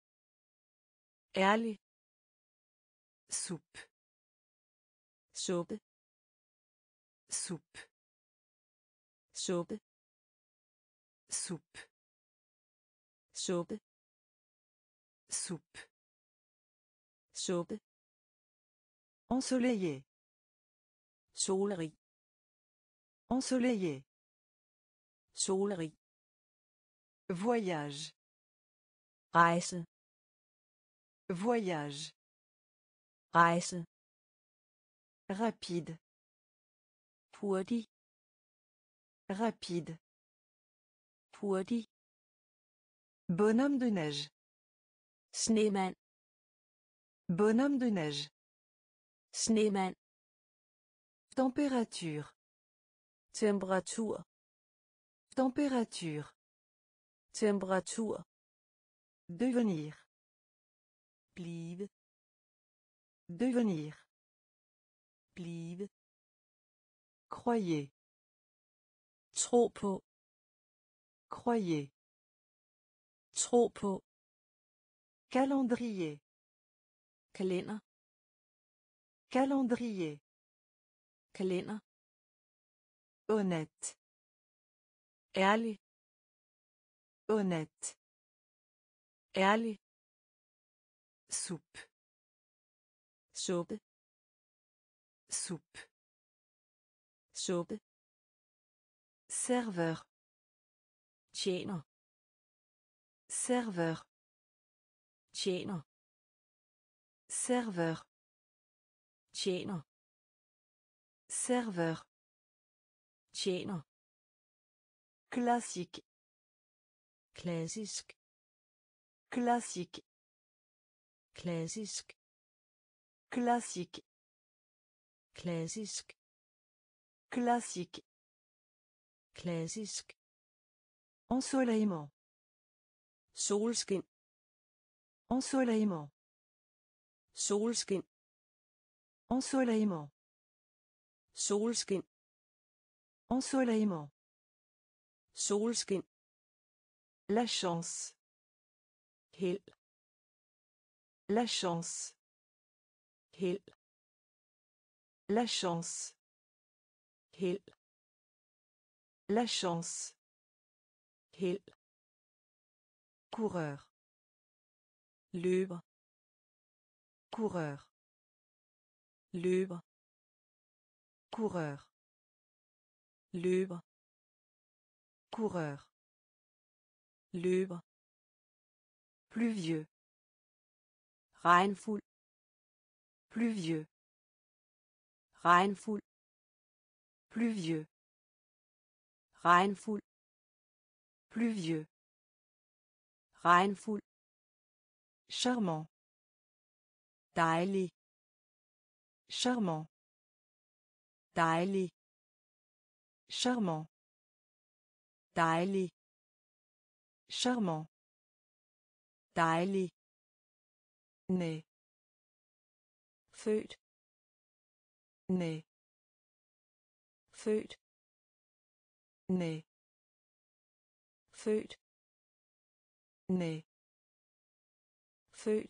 ærlig, Soupe. suppe, Soupe. suppe, Soupe. suppe, Soupe. suppe, Ensoleillé. solerig, Ensoleillé. solerig, Voyage. rejse, Voyage. rejse, Rapide. hurtig, Rapide. hurtig, Bonhomme de neige. snemand, Bonhomme de neige. snemand, Température. temperatur, Température. temperatur, Devenir. blive, Devenir. blive, Croyez. tro på, Croyez. tro på, Calendrier. kalender, Calendrier. kalender, Honnête. ærlig, Honnête. ærlig, Soupe. suppe, Soupe. suppe, Serveur. tjener, Serveur. tjener, Serveur. tjener, Serveur. tjener, Classique. klassisk, Classique. klassisk, Classique. klassisk, Classique. klassisk, Ensoleillement. solskin, Ensoleillement. solskin, Ensoleillement. solskin, Ensoleillement. solskin, La chance. held, La chance. held, La chance. held, La chance. held, Coureur. løber, Coureur. løber, Coureur. løber, Coureur. løber, Pluvieux. regnfuld, Pluvieux. regnfuld, Pluvieux. regnfuld, Pluvieux. regnfuld, Charmant. dejlig, Charmant. dejlig, Charmant. dejlig, Charmant. dejlig, Né. født, Né. født, Né. født, Né. født,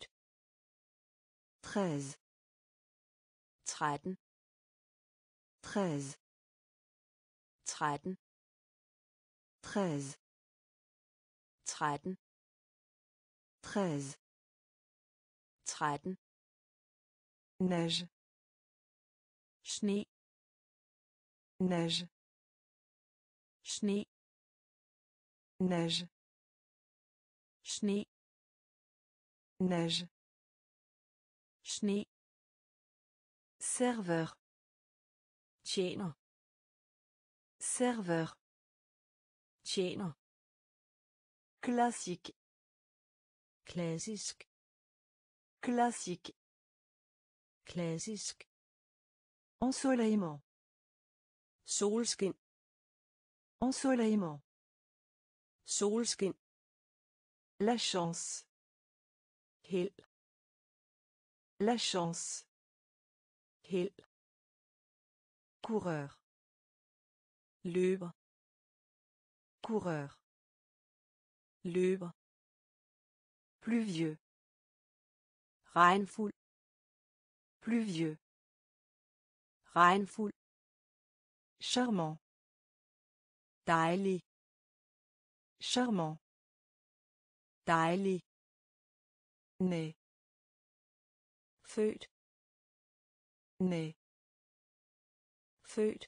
13. 13, 13. 13, 13. 13, 13. 13, Neige. sne, Neige. sne, Neige. sne, Neige. sne, Serveur. tjener, Serveur. tjener, Classique. klassisk, Classique. klassisk, Ensoleillement. solskin, Ensoleillement. solskin, La chance. held, La chance. held, Coureur. løber, Coureur. løber, Pluvieux. regnfuld, Pluvieux. regnfuld, Charmant. dejlig, Charmant. dejlig, Né. født, Né. født,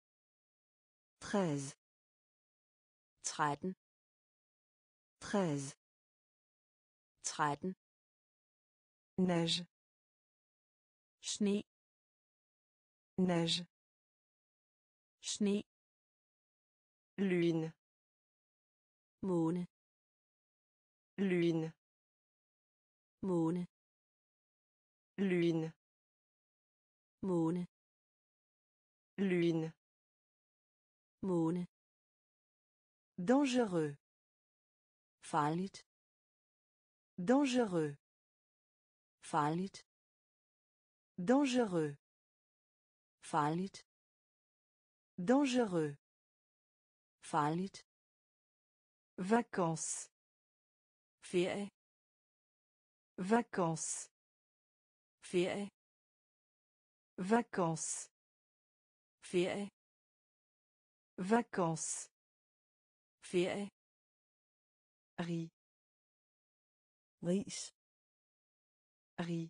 13. 13, 13. 13, Neige. sne, Neige. sne, Lune. måne, Lune. måne, Lune. måne, Lune. måne, Dangereux. farligt, Dangereux. farligt, Dangereux. farligt, Dangereux. farligt, Vacances. ferie, Vacances. ferie, Vacances. ferie, Vacances. ferie, Riz. ris, Riz.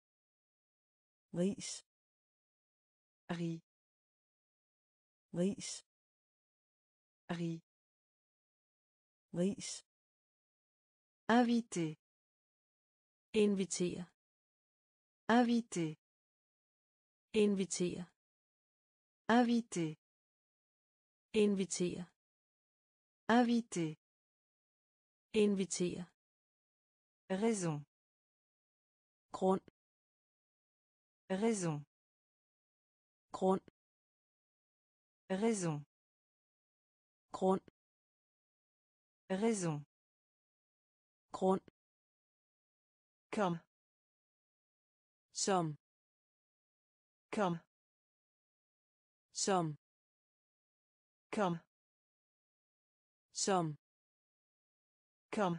ris, Riz. ris, Riz. ris, Invité. invitere, Invité. invitere, Invité. invitere, Invité. invitere, Raison. grund, Raison. grund, Raison. grund, Raison. grund, Comme. som, Comme. som, Comme. som, Comme.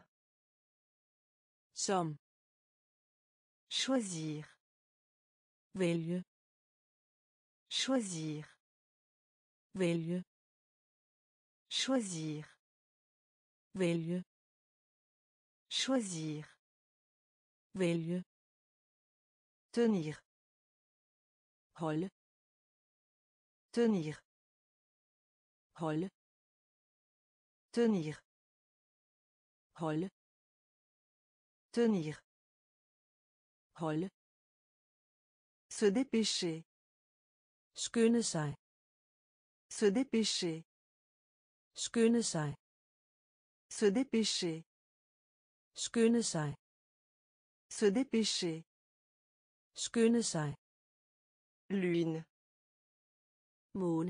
som, Choisir. vælge, Choisir. vælge, Choisir. vælge, Choisir. vælge, Tenir. holde, Tenir. holde, Tenir. holde, Tenir. holde, Se dépêcher. skynde sig, Se dépêcher. skynde sig, Se dépêcher. skynde sig, Se dépêcher. skynde sig, Lune. måne,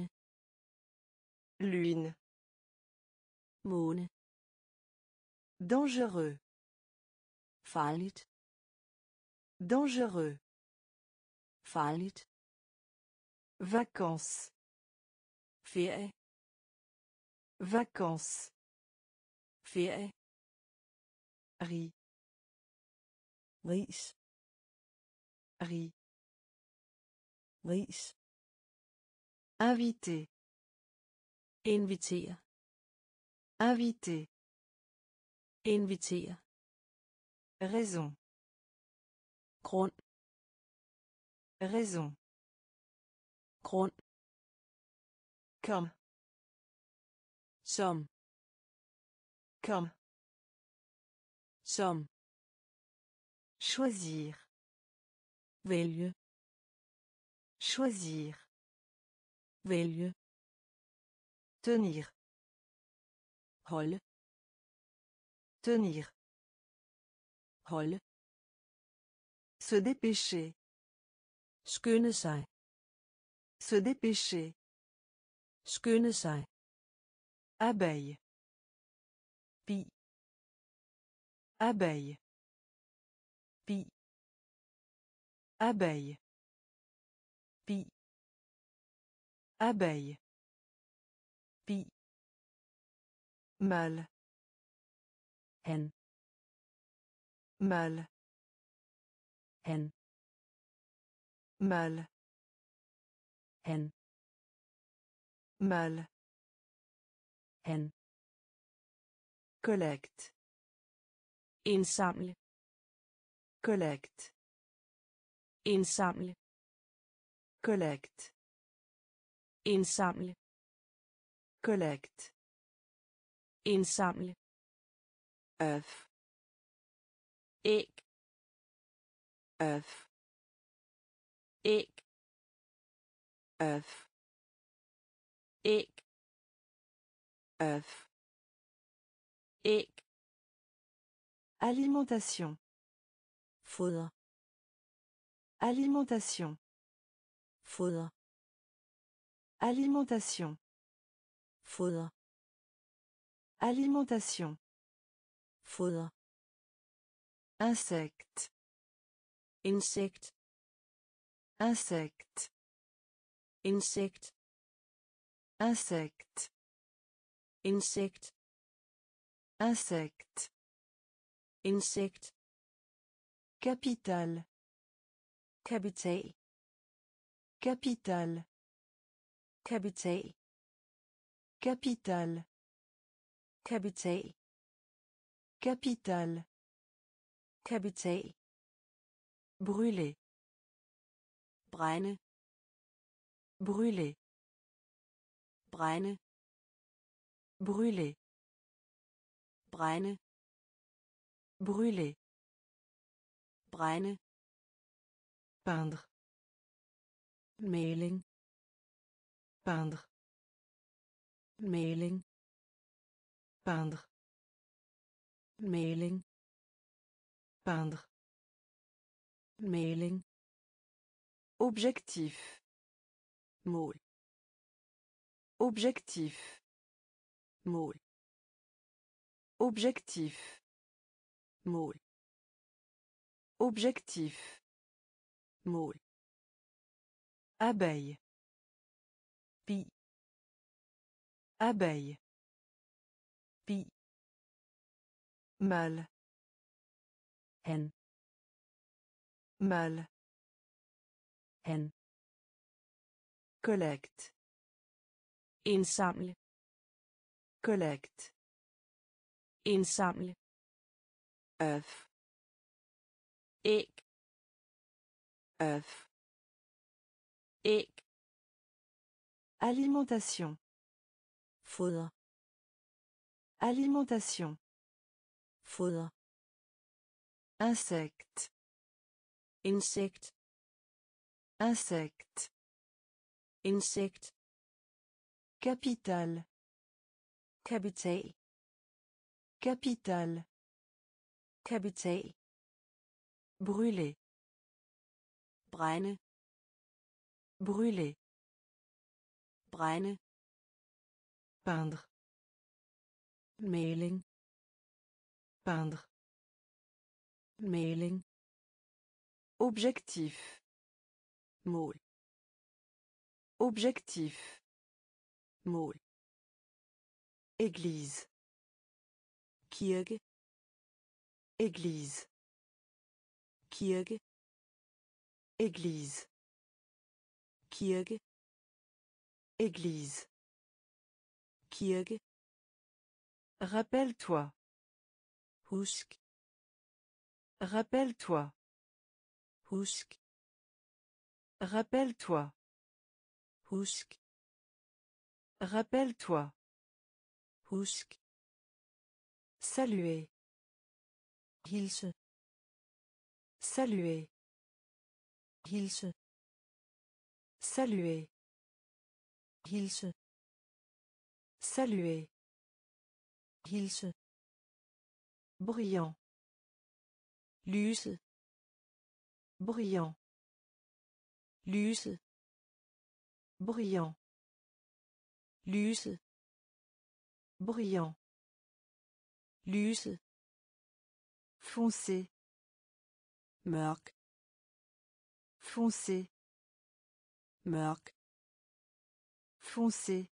Lune. måne, Dangereux. farligt, Dangereux. farligt, Vacances. ferie, Vacances. ferie, Riz. ris, Riz. ris, Invité. invitere, Invité. invitere, Raison. grund, Raison. grund, Comme. som, Comme. som, Choisir. vælge, Choisir. vælge, Tenir. holde, Tenir. holde, Se dépêcher. skynde sig, Se dépêcher. skynde sig, Abeille. bi, Abeille. bi, Abeille. bi, Abeille. bi, Mâle. han, Mâle. han, Mâle. han, Mâle. han, Collecte. indsamle, Collecte. indsamle, Collecte. indsamle, Collecte. indsamle, œuf. æg, œuf. æg, œuf. æg, œuf. æg, Alimentation. foder, Alimentation. foder, Alimentation. foder, Alimentation. foder, Insecte. insekt, Insecte. insekt, Insecte. insekt, Insecte. insekt, Capital. kapital, Capital. kapital, Capital. kapital, Capital. kapital, Brûler. brænde, Brûler. brænde, Brûler. Brænde. Brûler. Brænde. Peindre. Maling. Peindre. Maling. Peindre. Maling. Peindre. Maling. Objectif. Mål. Objectif. Mål. Objectif. Mål. Objectif. Mål. Abeille. Bi. Abeille. Bi. Mâle. Han. Mâle. Han. Collecte. Indsamle. Collecte. Indsamle. œuf. Æg. œuf. Æg. Alimentation. Foder. Alimentation. Foder. Insecte. Insekt. Insecte. Insekt. Capital. Kapital. Capital. Kapital. Brûler. Brænde. Brûler. Brænde. Peindre. Maling. Peindre. Maling. Objectif. Mål. Objectif. Mål. Église. Kirke. Église. Kirke. Église. Kirke. Église. Kirke. Rappelle-toi. Husk. Rappelle-toi. Husk. Rappelle-toi. Husk. Rappelle-toi. Husk. Saluer. Hilse. Saluer. Hilse. Saluer. Hilse. Saluer. Hilse. Bruyant. Lyse. Bruyant. Lyse. Bruyant. Lyse. Bruyant. Lyse. Foncé. Mørk. Foncé. Mørk. Foncé.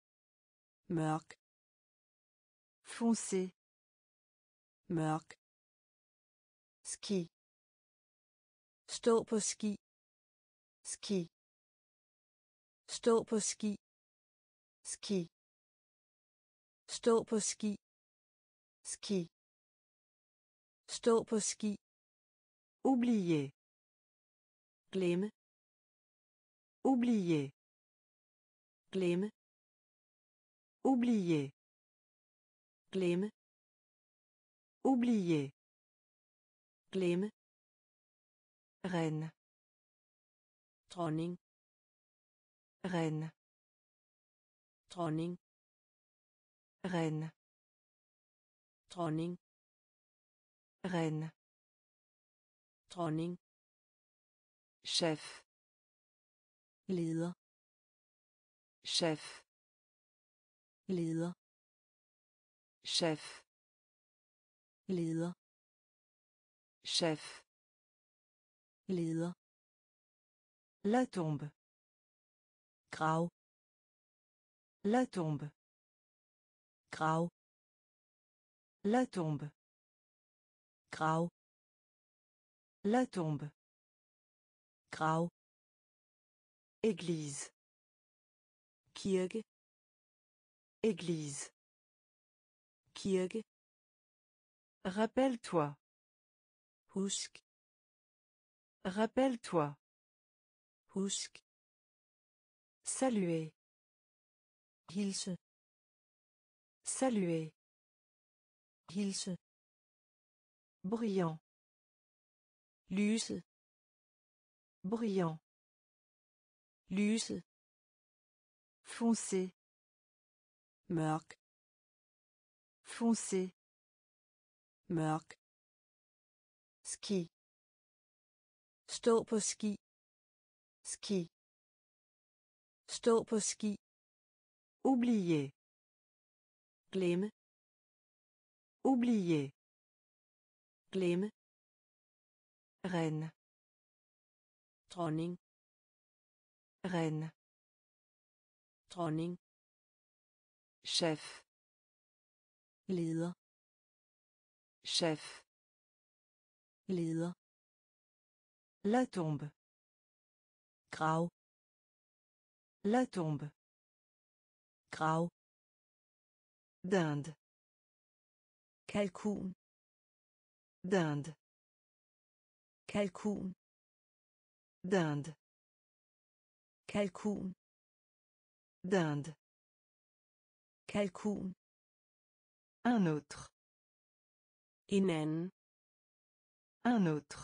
Mørk. Foncé. Mørk. Ski. Stå på ski. Ski. Stå på ski. Ski. Stå på ski. Ski. Stå på ski. Oublier. Glemme. Oublier. Glemme. Oublier. Glemme. Oublier. Glemme. Reine. Dronning. Reine. Dronning. Reine. Dronning. Reine. Dronning. Chef. Leder. Chef. Leder. Chef. Leder. Chef. Leder. La tombe. Grav. La tombe. Grav. La tombe. Grav. La tombe. Grav. Église. Kirke. Église. Kirke. Rappelle-toi. Husk. Rappelle-toi. Husk. Saluer. Hilse. Saluer. Hilse. Bruyant. Lyse. Bruyant. Lyse. Foncé. Mørk. Foncé. Mørk. Ski. Stå på ski. Ski. Stå på ski. Oublier. Glemme. Oublier. Glemme. Reine. Dronning. Reine. Dronning. Chef. Leder. Chef. Leder. La tombe. Grav. La tombe. Grav. Dinde. Kalkun. Dinde. Kalkun. Dinde. Kalkun. Dinde. Kalkun. Un autre. En anden. Un autre.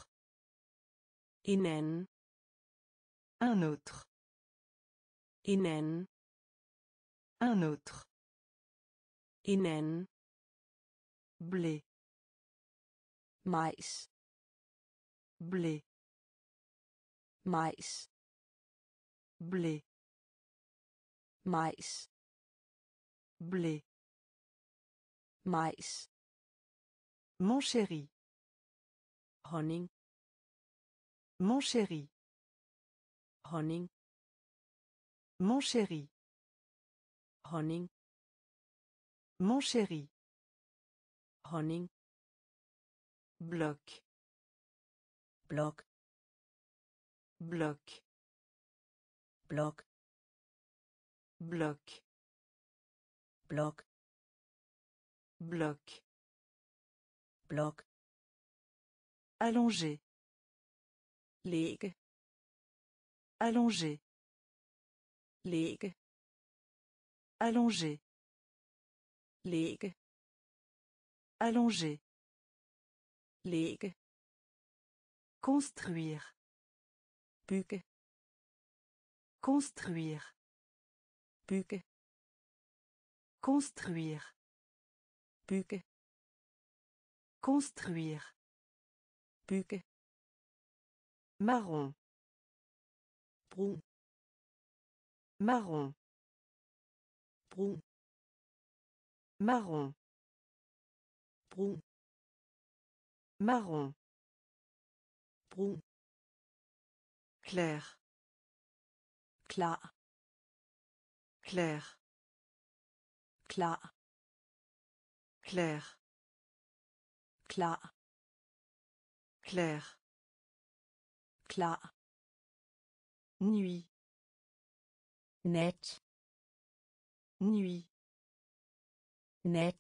En anden. Un autre. En anden. Un autre. En anden. Blé. Mais. Blé. Mais. Blé. Mais. Blé. Mais. Mon chéri. Honning. Mon chéri. Honning. Mon chéri. Honning. Mon chéri. Honning. Bloc. Blok. Bloc. Blok. Bloc. Blok. Bloc. Blok. Allongé. Lægge. Allongé. Lægge. Allongé. Lægge. Allongé. Lægge. Construire. Bygge. Construire. Bygge. Construire. Bygge. Construire. Bygge. Marron. Brun. Marron. Brun. Marron. Brun. Marron. Brun. Clair. Klar. Clair. Klar. Clair. Klar. Clair. Klar. Nuit. Nat. Nuit. Nat.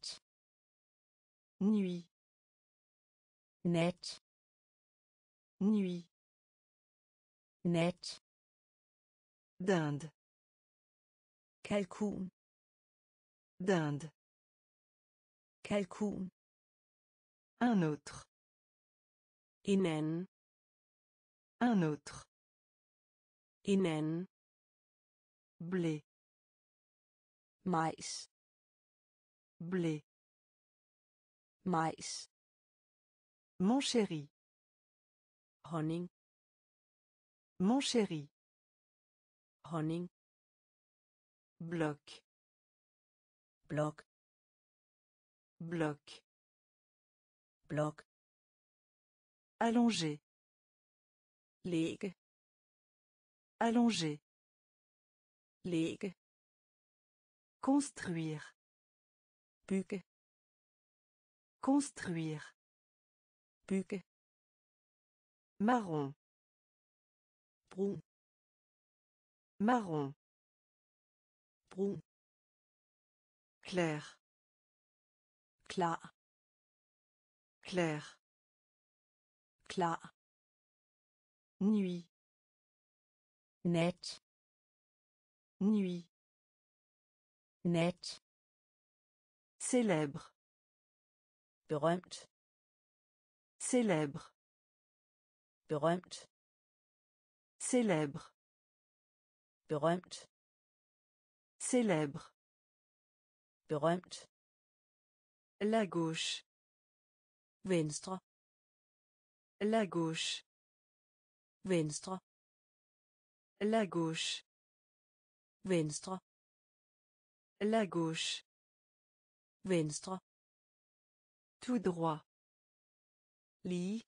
Nuit. Nat. Nuit. Nat. Dinde. Kalkun. Dinde. Kalkun. Un autre. En anden. Un autre. En anden. Blé. Mais. Blé. Mais. Mon chéri. Honning. Mon chéri. Honning. Bloc. Blok. Bloc. Blok. Allongé. Lægge. Allongé. Lægge. Construire. Bygge. Construire. Bygge. Marron. Brun. Marron. Brun. Clair. Klar. Clair. Klar. Nuit. Nat. Nuit. Nat. Célèbre. berømt, Célèbre. berømt, Célèbre. berømt, Célèbre. berømt, La gauche. venstre, La gauche. venstre, La gauche. venstre, La gauche. venstre, Tout droit. lige,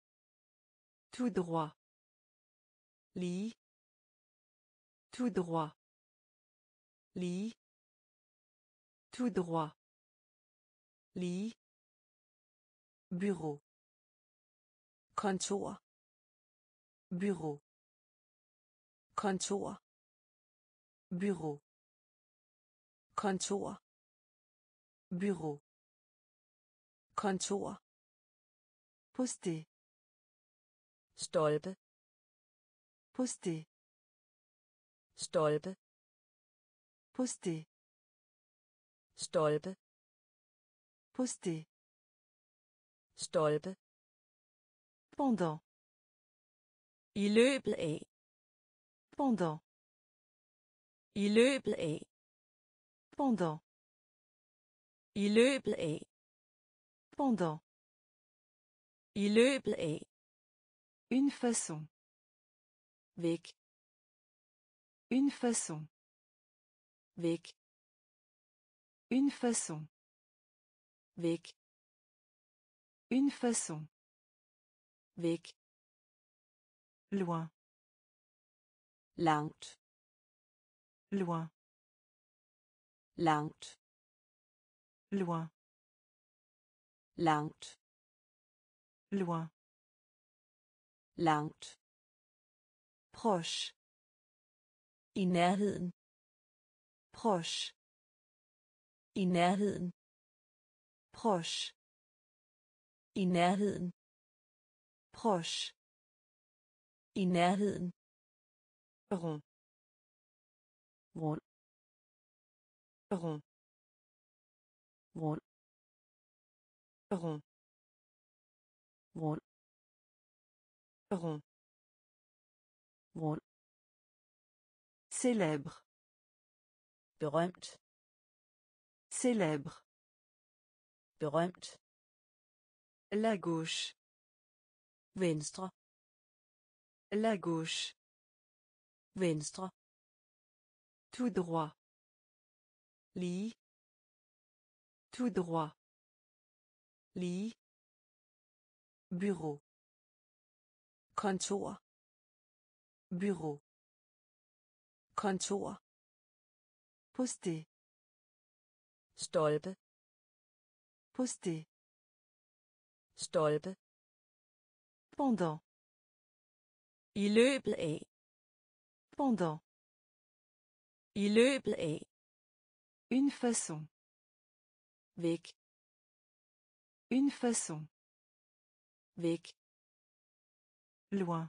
Tout droit. lige, Tout droit. lige, Tout droit. lige, Bureau. kontor, Bureau. kontor, Bureau. kontor, Bureau. kontor, Poster. stolpe, Poster. stolpe, Poster. stolpe, Poster. stolpe, Pendant. i løbet af, Pendant. i løbet af, Pendant. i løbet af, Pendant. i løbet af, Une façon. væk, Une façon. væk, Une façon. væk, Une façon. væk, Loin. langt, Loin. langt, Loin. langt, Loin. langt, Proche. i nærheden, Proche. i nærheden, Proche. i nærheden, Proche. i nærheden, Rond. rund, Rond. rund, Rond. rund, Rond. rund, Célèbre. berømt, Célèbre. berømt, La gauche. venstre, La gauche. venstre, Tout droit. lige, Tout droit. lige, Bureau. kontor, Bureau. kontor, Poster. stolpe, Poster. stolpe, Pendant. i løbet af, Pendant. i løbet af, Une façon. væk, Une façon. væk, Loin.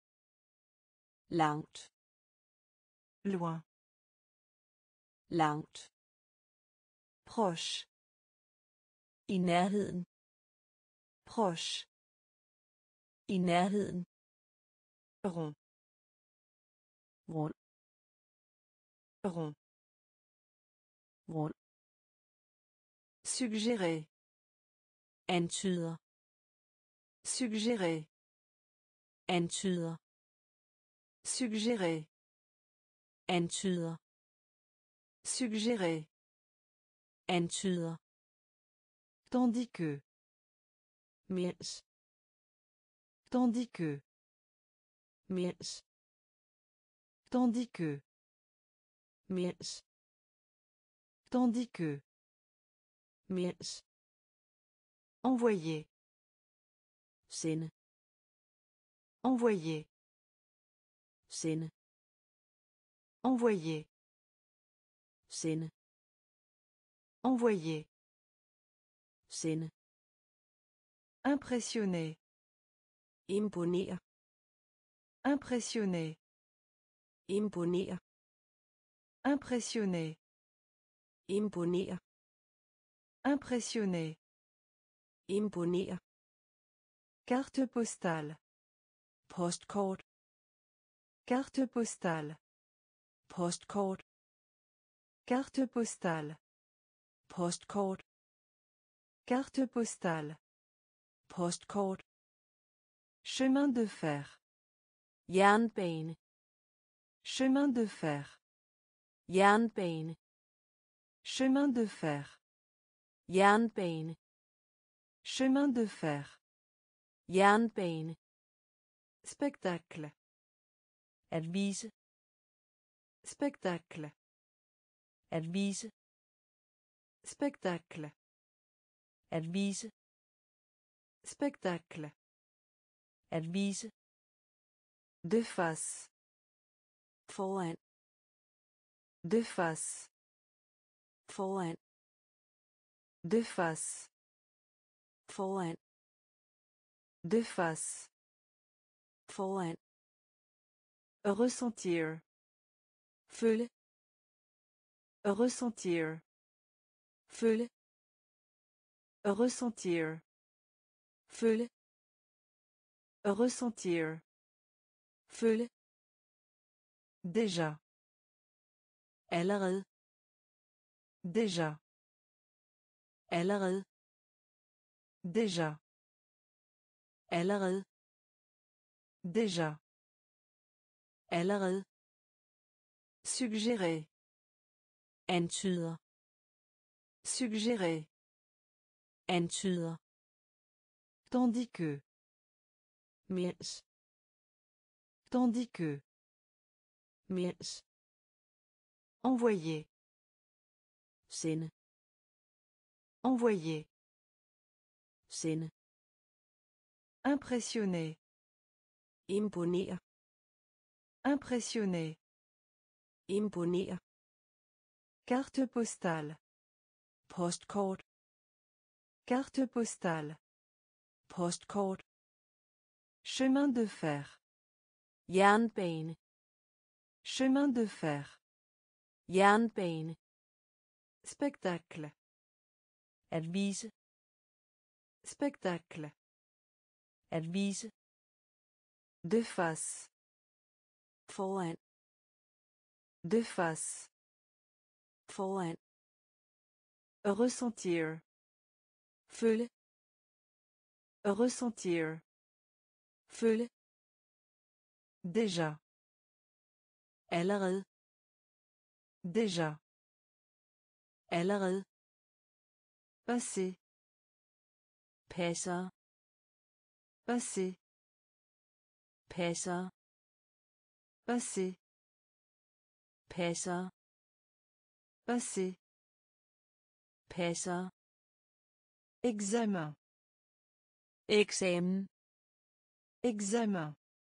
langt, Loin. langt, Proche. i nærheden, Proche. i nærheden, Rond. rund, Rond. rund, Suggérer. antyder, Suggérer. antyder, Suggérer. antyder, Suggérer. antyder, Tandis que. mens, Tandis que. mens, Tandis que. mens, Tandis que. mens, Envoyer. sende, Envoyer. sende, Envoyer. sende, Envoyer. sende, Impressionner. imponere, Impressionner. imponere, Impressionner. imponere, Impressionner. Imponere. Carte postale. Postkort. Carte postale. Postkort. Carte postale. Postkort. Carte postale. Postkort. Chemin de fer. Jernbane. Chemin de fer. Jernbane. Chemin de fer. Jernbane. Chemin de fer. Jernbane. Spectacle. At vise. Spectacle. At vise. Spectacle. At vise. Spectacle. At vise. De face. Foran. De face. Foran. De face. Foran. De face. Foran. Ressentir. Føle. Ressentir. Føle. Ressentir. Føle. Ressentir. Føle. Déjà. Allerede. Déjà. Allerede. Déjà. Allerede. Déjà. Allerede. Suggérer. Antyder. Suggérer. Antyder. Tandis que. Mens. Tandis que. Mens. Envoyer. Sende. Envoyer. Sende. Impressionner. Imponere. Impressionner. Imponere. Carte postale. Postkort. Carte postale. Postkort. Chemin de fer. Jernbane. Chemin de fer. Jernbane. Spectacle. At vise. Spectacle. At vise. De face. Foran. De face. Foran. Ressentir. Føle. Ressentir. Føle. Déjà. Allerede. Déjà. Allerede. Passé. Passer. Passé. Passer. Passé. Passer. Passé. Passer. Examen. Eksamen. Examen.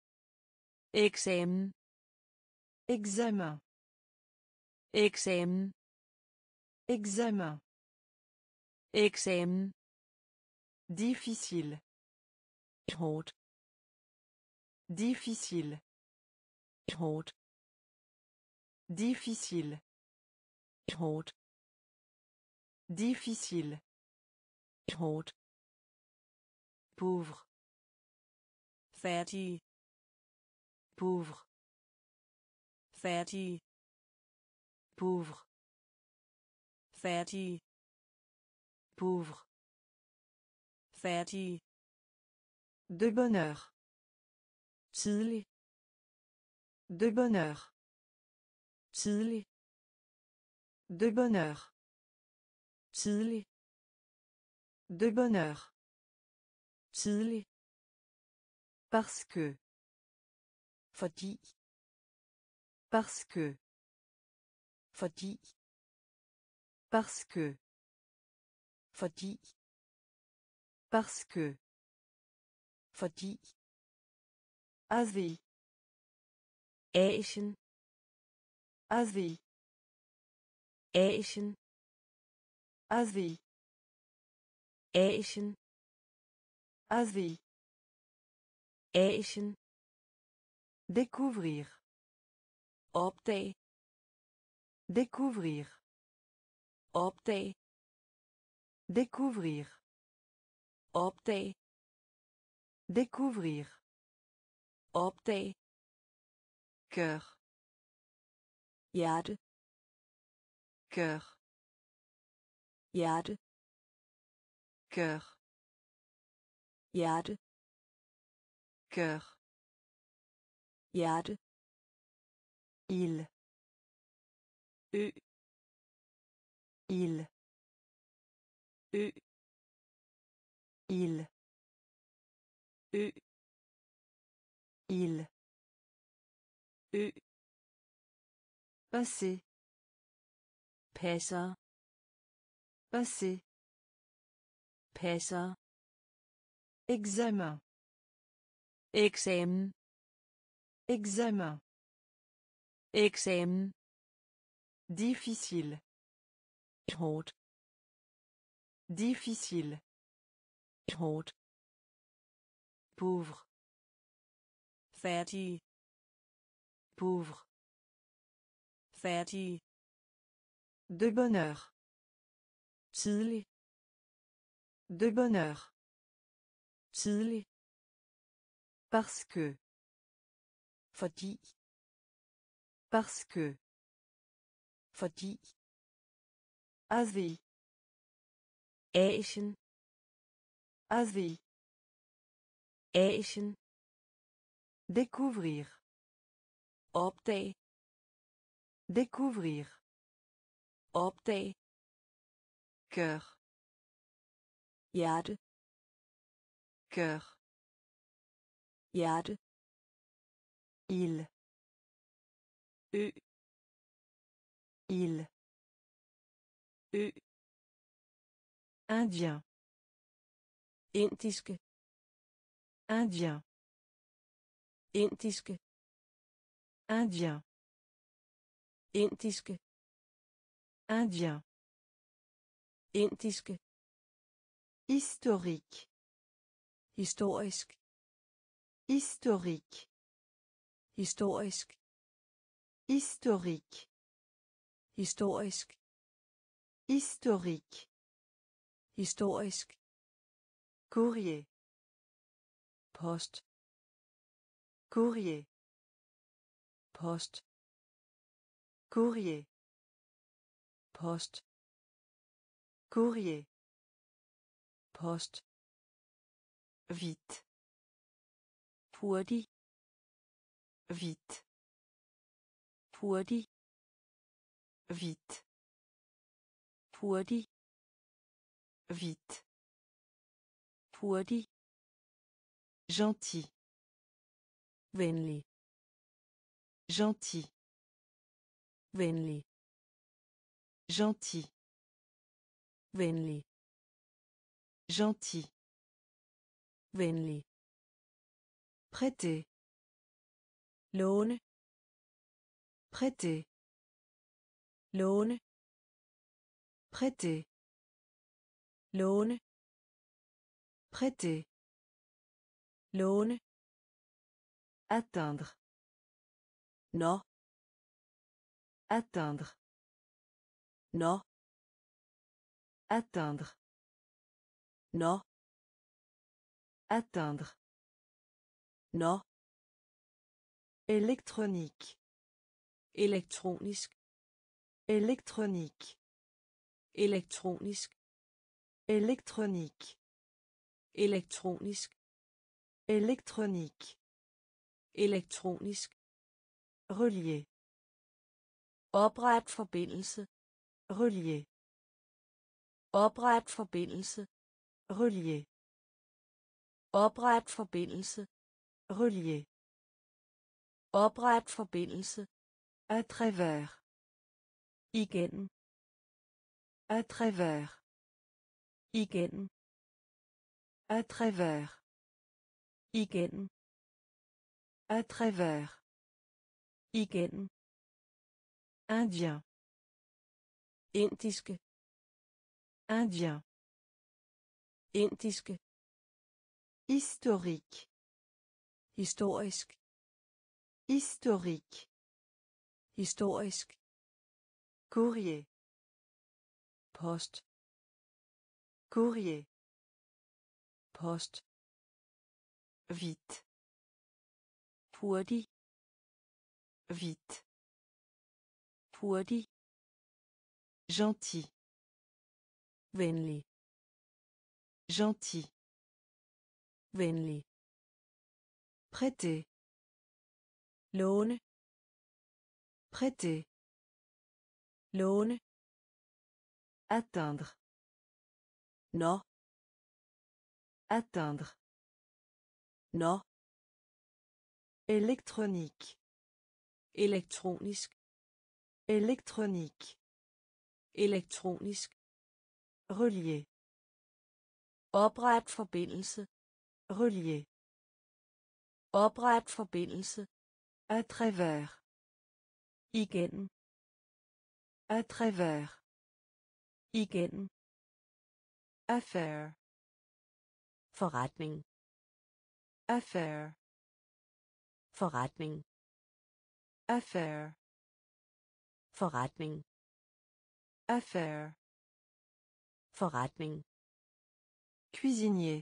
Eksamen. Examen. Eksamen. Examen. Eksamen. Difficile. Hårdt. Difficile. Hårdt. Difficile. Hårdt. Difficile. Hårdt. Pauvre. Færdig. Pauvre. Færdig. Pauvre. Færdig. Pauvre. Færdig. De bonheur. Tidlig. De bonheur. Tidlig. De bonheur. Tidlig. De bonheur. Tidlig. Parce que. Fordi. Parce que. Fordi. Parce que. Fordi. Parce que. Fordi. Asie. Asien. Asie. Asien. Asie. Asien. Asie. Asien. Découvrir. Opdag. Découvrir. Opdag. Découvrir. Opdag. Découvrir. Opdag. Cœur. Hjerte. Cœur. Hjerte. Cœur. Hjerte. Cœur. Hjerte. Il. Ø. Il. Ø. Il. Ø. Il. Ø. Passer. Passer. Passer. Passer. Examen. Eksamen. Examen. Eksamen. Difficile. Hårdt. Difficile. Hårdt. Pauvre. Fattig. Pauvre. Fattig. De bonheur. Tidlig. De bonheur. Tidlig. Parce que. Fordi. Parce que. Fordi. Asie. Asien. Asie. Asien. Découvrir. Opdag. Découvrir. Opdag. Cœur. Hjerte. Cœur. Hjerte. Il. Ø. Il. Ø. Indien. Indiske. Indien. Indiske. Indien. Indiske. Indien. Indiske. Historique. Historisk. Historique. Historisk. Historique. Historisk. Historique. Historisk. Courrier. Post. Courrier. Post. Courrier. Post. Courrier. Post. Vite. Hurtig. Vite. Hurtig. Vite. Hurtig. Vite. Hurtig. Gentil. Venlig. Gentil. Venlig. Gentil. Venlig. Gentil. Venlig. Prêter. Låne. Prêter. Låne. Prêter. Låne. Prêter. Låne. Atteindre. Nå. Atteindre. Nå. Atteindre. Nå. Atteindre. Nå. Électronique. Elektronisk. Électronique. Elektronisk. Électronique. Elektronisk. Électronique. Elektronisk. Relier. Opret forbindelse. Relier. Opret forbindelse. Relier. Opret forbindelse. Relier. Opret forbindelse. À travers. Igennem. À travers. Igennem. À travers. Igennem. À travers. Igennem. Indien. Indiske. Indien. Indiske. Historique. Historisk. Historique. Historisk. Courrier. Post. Courrier. Post. Vite. Hurtig. Vite. Hurtig. Gentil. Venlig. Gentil. Venlig. Prêter. Låne. Prêter. Låne. Atteindre. Nå. Atteindre. Nå. Électronique. Elektronisk. Électronique. Elektronisk. Relier. Opret forbindelse. Relier. Opret forbindelse. À travers. Igennem. À travers. Igennem. Affaire. Forretning. Affaire. Forretning. Affaire. Forretning. Affaire. Forretning. Cuisinier.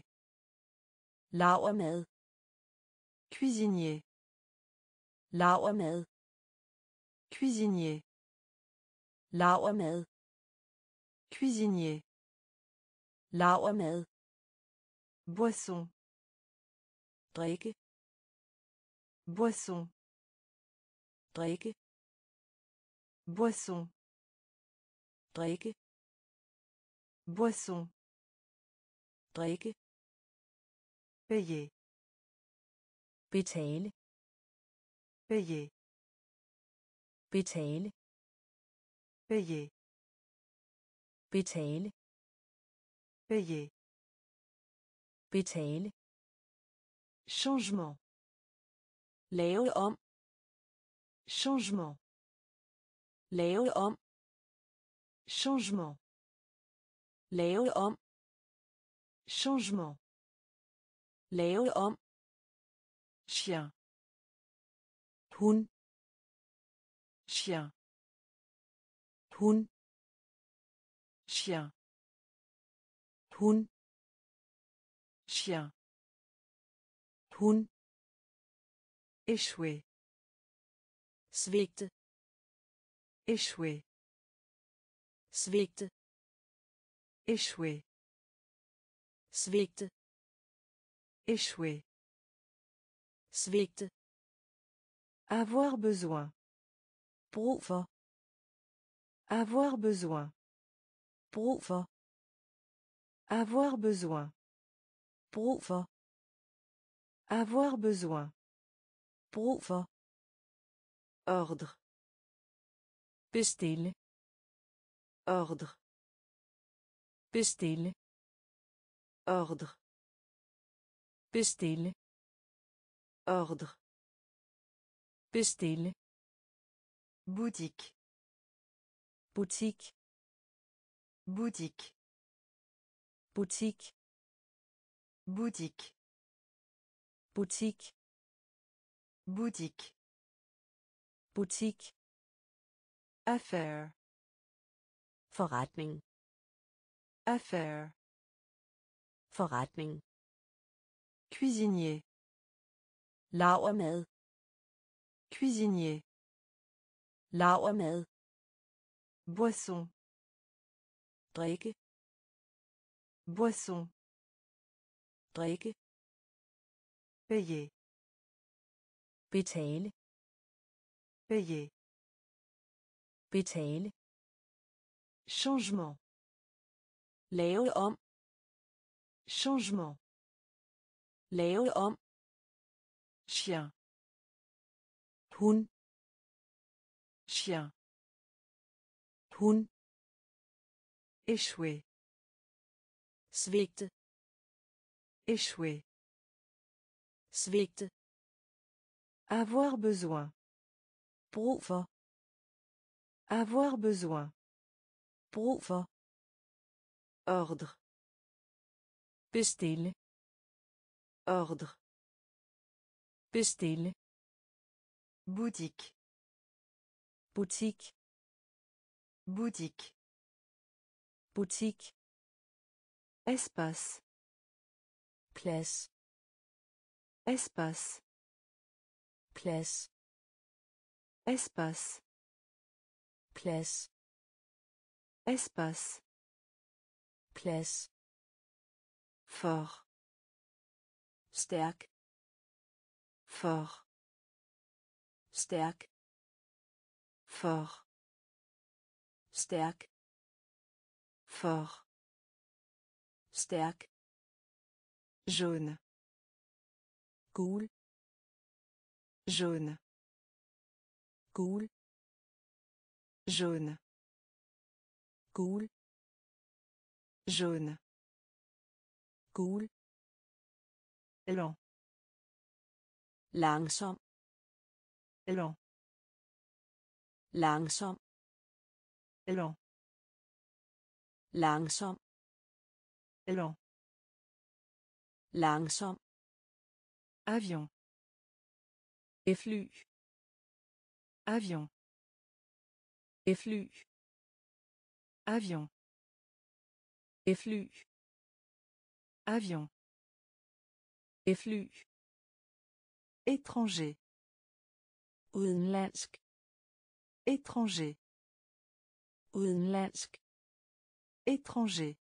Lavermad. Cuisinier. Lavermad. Cuisinier. Lavermad. Cuisinier. Lavermad. Boisson. Drikke. Boisson. Drikke. Boisson. Drikke. Boisson. Drikke. Payer. Betale. Payer. Betale. Payer. Betale. Payer. Betale. Changement. Lave om. Changement. Lave om. Changement. Lave om. Changement. Lave om. Chien. Hund. Chien. Hund. Chien. Hund. Chien. Hund. Échouer. Svigte. Échouer. Svigte. Échouer. Svigte. Échouer. Svigte. Avoir besoin. Brug for. Avoir besoin. Brug for. Avoir besoin. Brug for. Avoir besoin. Brug for. Ordre. Bestille. Ordre. Bestille. Ordre. Bestille. Ordre. Bestille. Boutique. Butik. Boutique. Butik. Boutique. Butik. Boutique. Butik. Affaire. Forretning. Affaire. Forretning. Cuisinier. Lavermad. Cuisinier. Lavermad. Boisson. Drikke. Boisson. Drikke. Payer. Betale. Payer. Betale. Changement. Lave om. Changement. Lave om. Chien. Hund. Chien. Hund. Échouer. Svigte. Échouer. Svigte. Avoir besoin. Brug for. Avoir besoin. Brug for. Ordre. Bestille. Ordre. Bestille. Boutique. Butik. Boutique. Butik. Espace. Plads. Espace. Plads. Espace. Plads. Espace. Plads. Fort. Stærk. Fort. Stærk. Fort. Stærk. Fort. Stærk. Jaune. Gul. Jaune. Gul. Jaune. Gul. Jaune. Gul. Lent. Langsom. Lent. Langsom. Lent. Langsom. Lent. Langsom. Avion. Fly. Avion. Fly. Avion. Fly. Avion. Fly. Étranger. Udenlandsk. Étranger. Udenlandsk. Étranger.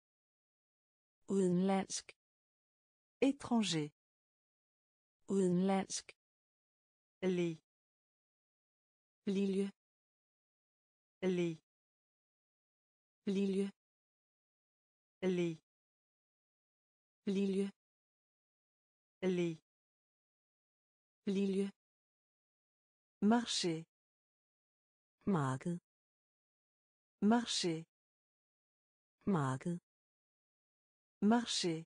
Udenlandsk. Étranger. Udenlandsk. Lit. Lilje. Lit. Lilje. Lit. Lilje. Lit. Lilje. Marcher. Marked. Marcher. Marked. Marcher.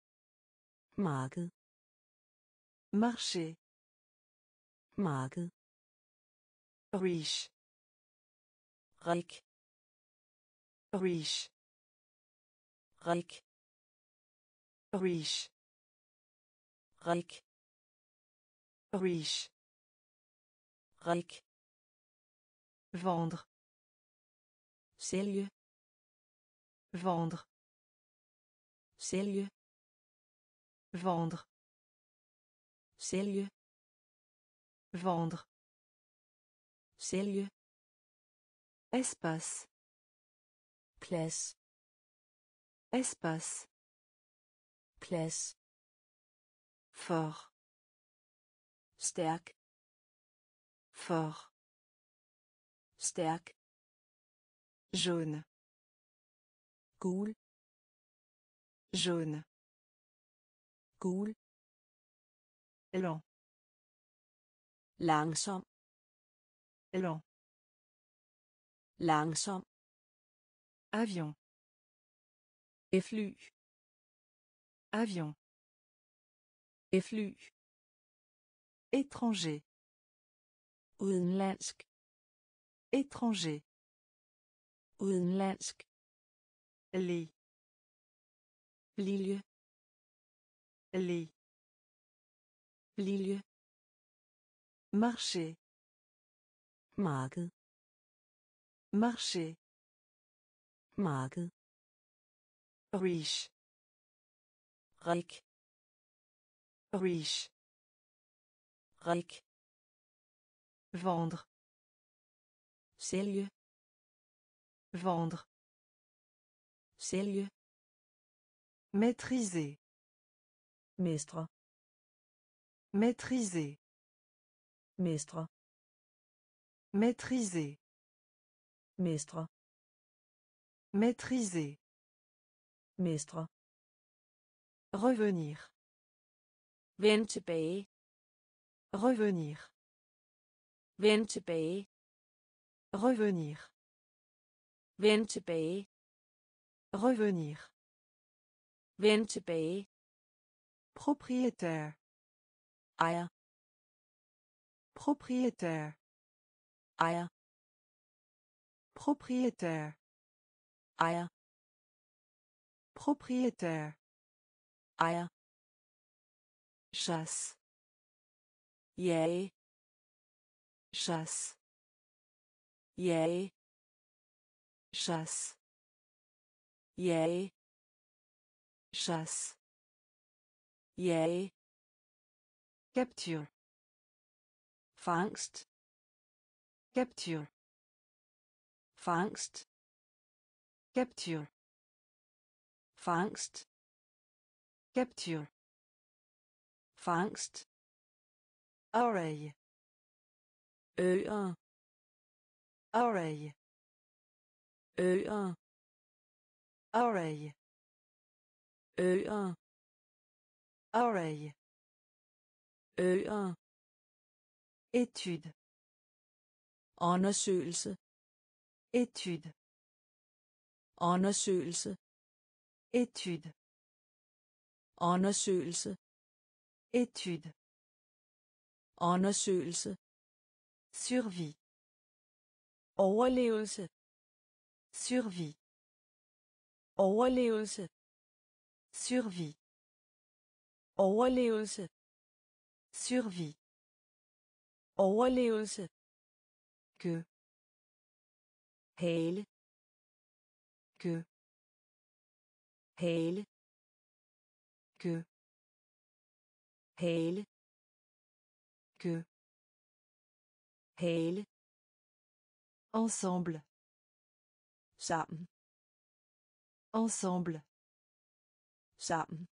Marked. Marcher. Marked. Riche. Rig. Riche. Rig. Riche. Rig. Riche. Rig. Vendre. Sælge. Vendre. Sælge. Vendre. Sælge. Vendre. Sælge. Espace. Plads. Espace. Plads. Fort. Stærk. Fort. Stærk. Jaune. Gul. Jaune. Gul. Lent. Langsom. Lent. Langsom. Avion. Fly. Avion. Fly. Étranger. Udenlandsk. Étranger. Udenlandsk. Lit. Lilje. Lit. Lilje. Marcher. Marked. Marcher. Marked. Riche. Rig. Riche. Rig. Vendre. Sælge. Vendre. Sælge. Maîtriser. Mestre. Maîtriser. Mestre. Maîtriser. Mestre. Maîtriser. Mestre. Revenir. Vend tilbage. Revenir. Vend tilbage. Revenir. Vend tilbage. Revenir. Vend tilbage. Propriétaire. Ejer. Propriétaire. Ejer. Propriétaire. Ejer. Propriétaire. Ejer. Chasse. Jage. Chasse. Jage. Chasse. Jage. Chasse. jage, Capture. fangst, Capture. fangst, Capture. fangst, Capture. fangst, Oreille. øer, Oreille. øer, Oreille. øer, Oreille. øer, Étude. undersøgelse, Étude. undersøgelse, Étude. undersøgelse, Étude. undersøgelse, Survie. overlevelse, Survie. overlevelse, Survie. overlevelse, Survie. overlevelse, Que. hale, Que. hale, Que. hale, Que. hale, Ensemble. sammen, Ensemble. sammen,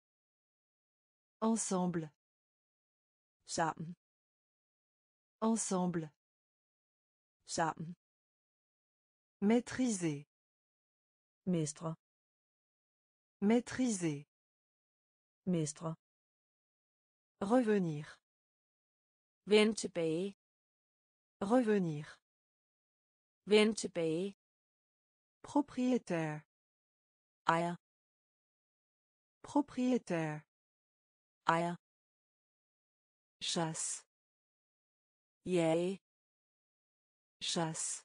Ensemble. sammen, Ensemble. sammen, Maîtriser. mestre, Maîtriser. mestre, Revenir. vend tilbage, Revenir. vend tilbage, Propriétaire. ejer, Propriétaire. ejer, Chasse. jage, Chasse.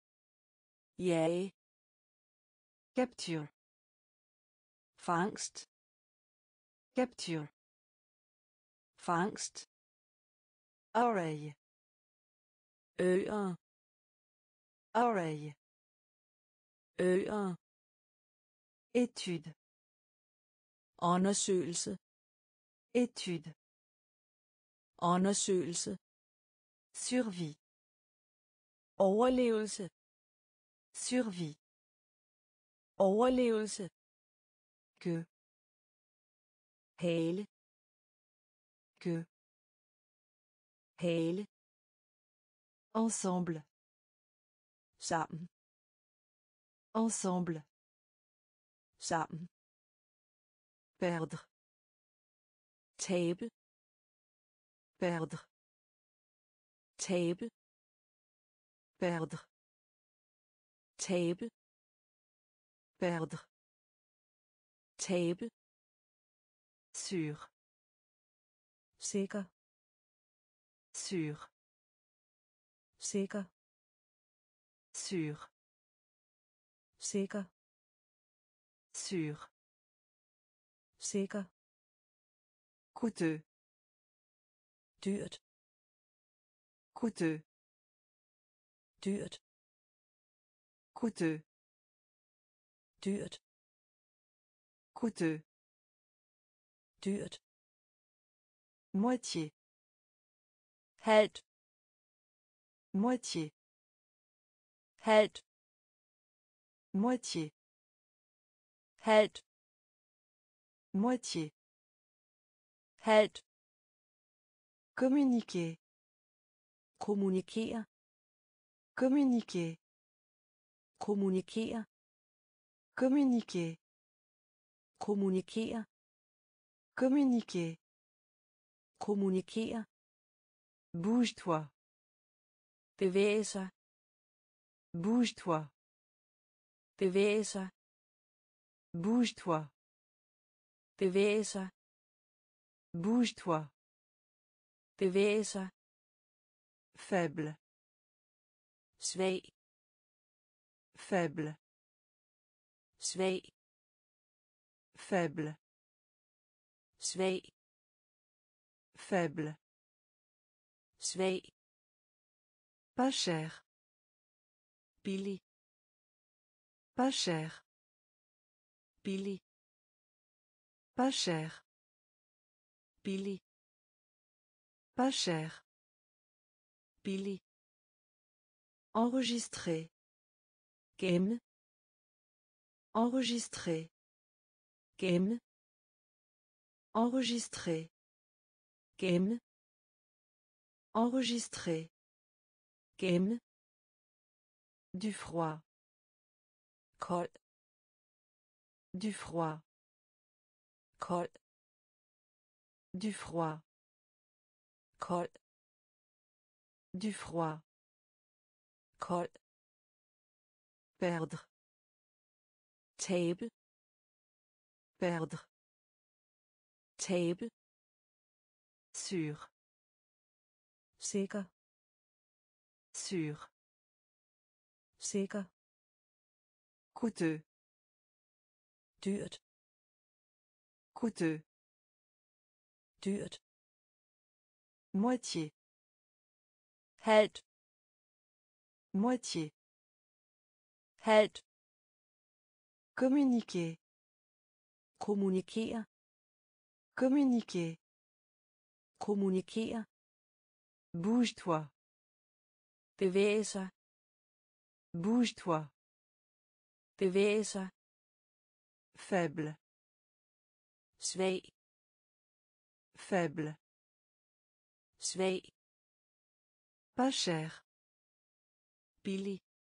jage, Capture. fangst, Capture. fangst, Oreille. øer, Oreille. øer, Étude. undersøgelse, Étude. undersøgelse, Survie. overlevelse, Survie. overlevelse, Que. hale, Que. hale, Ensemble. sammen, Ensemble. sammen, Perdre. tabe, Perdre. tabe, Perdre. tabe, Perdre. tabe, Sûr. sikker, Sûr. sikker, Sûr. sikker, Sûr. sikker, Coûteux. dyrt, Coûteux. dyrt, Coûteux. dyrt, Coûteux. dyrt, Moitié. halvt, Moitié. halvt, Moitié. halvt, Moitié. halvt, Communiquer. kommunikere, Communiquer. kommunikere, Communiquer. kommunikere, Communiquer. kommunikere, Bouge-toi. bevæge sig, Bouge-toi. bevæge sig, Bouge-toi. bevæge sig, Bouge-toi. bevæge sig, Faible. svag, Faible. svag, Faible. svag, Faible. svag, Pas cher. billig, Pas cher. billig, Pas cher. billig, Pas cher. billig, Enregistrer. gemme, Enregistrer. gemme, Enregistrer. gemme, Enregistrer. gemme, Du froid. kold, Du froid. kold, Du froid. kold, Du froid. kold, Perdre. tabe, Perdre. tabe, Sûr. sikker, Sûr. sikker, Coûteux. dyrt, Coûteux. dyrt, Moitié. halvt, Moitié. halvt, Communiquer. kommunikere, Communiquer. kommunikere, Bouge-toi. bevæge sig, Bouge-toi. bevæge sig, Faible. svag, Faible. svag, Pas cher. billig,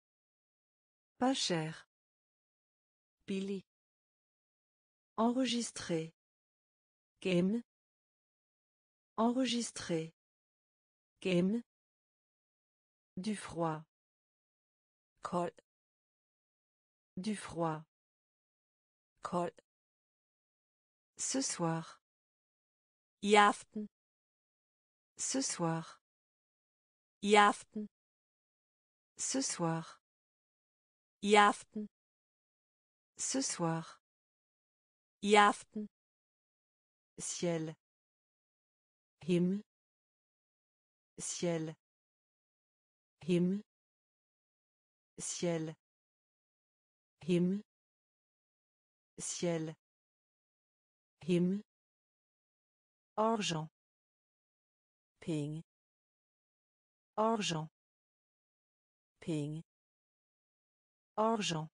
Pas cher. billig, Enregistrer. gemme, Enregistrer. gemme, Du froid. kold, Du froid. kold, Ce soir. i aften, Ce soir. i aften, Ce soir. i aften, Ce soir. i aften, Ciel. himmel, Ciel. himmel, Ciel. himmel, Ciel. himmel, Argent. penge, Argent. penge, Argent.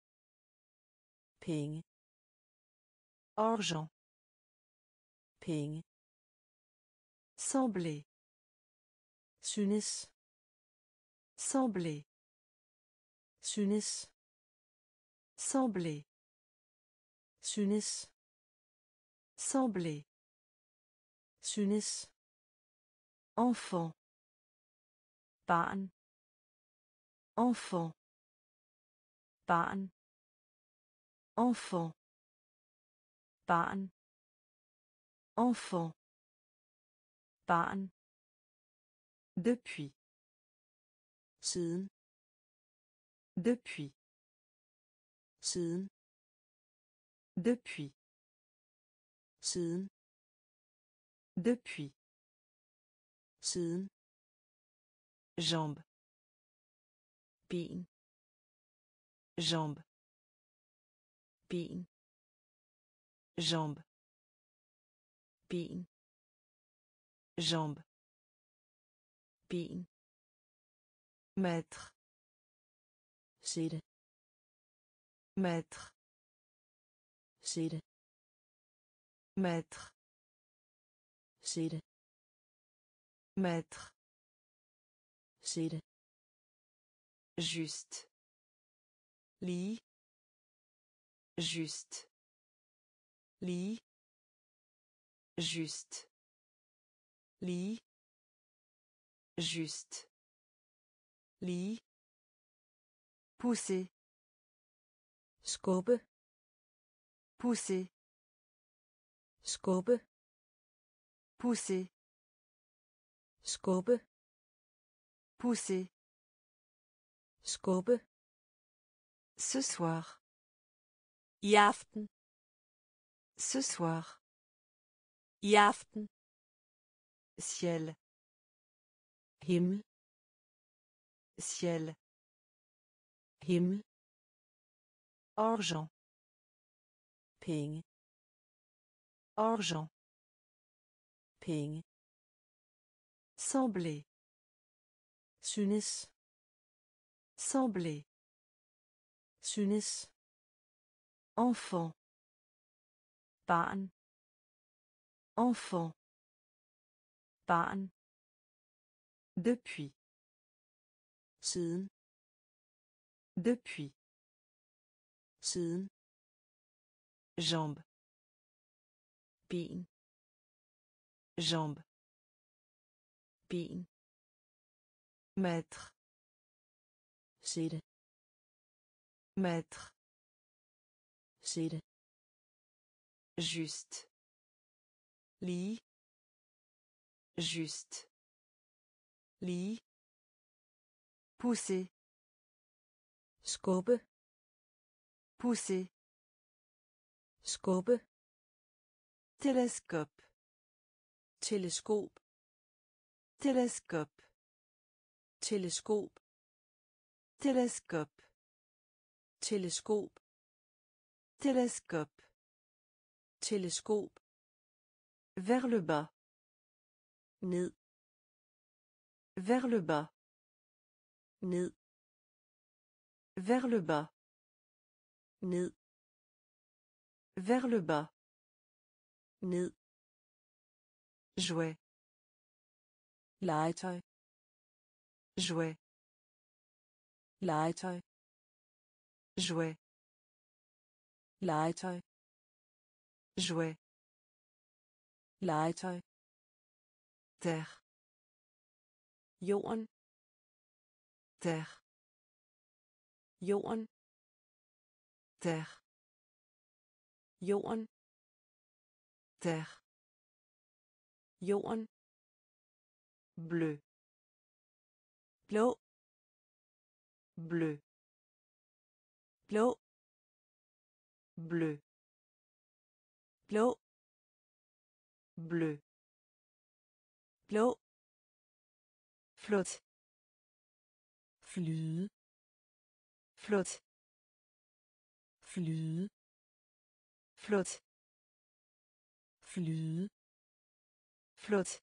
penge, Argent. penge, Sembler. synes, Sembler. synes, Sembler. synes, Sembler. synes, Enfant. barn, Enfant. barn, Enfant. barn, Enfant. barn, Depuis. siden, Depuis. siden, Depuis. siden, Depuis. siden, Jambe. ben, Jambe. ben, Jambe. ben, Jambe. ben, Maître. sætte, Maître. sætte, Maître. sætte, Maître. sætte, Juste. lige, Juste. lige, Juste. lige, Juste. lige, Pousser. skubbe, Pousser. skubbe, Pousser. skubbe, Pousser. skubbe, Ce soir. i aften, Ce soir. i aften, Ciel. himmel, Ciel. himmel, Argent. penge, Argent. penge, Sembler. synes, Sembler. synes, Enfant. barn, Enfant. barn, Depuis. siden, Depuis. siden, Jambe. ben, Jambe. ben, Maître. sætte, Maître. sætte, Juste. lige, Juste. lige, Pousser. skubbe, Pousser. skubbe, Télescope. teleskop, Télescope. teleskop, Télescope. teleskop, Télescope. teleskop, Vers le bas. ned, Vers le bas. ned, Vers le bas. ned, Vers le bas. ned, Jouet. legetøj, Jouet. legetøj, Jouet. legetøj, Jouet. legetøj, Terre. jorden, Terre. jorden, Terre. jorden, Terre. jorden, Bleu. blå, Bleu. blå, Bleu. blå, Bleu. blå, Flotte. flyde, Flotte. flyde, Flotte. flyde, Flotte.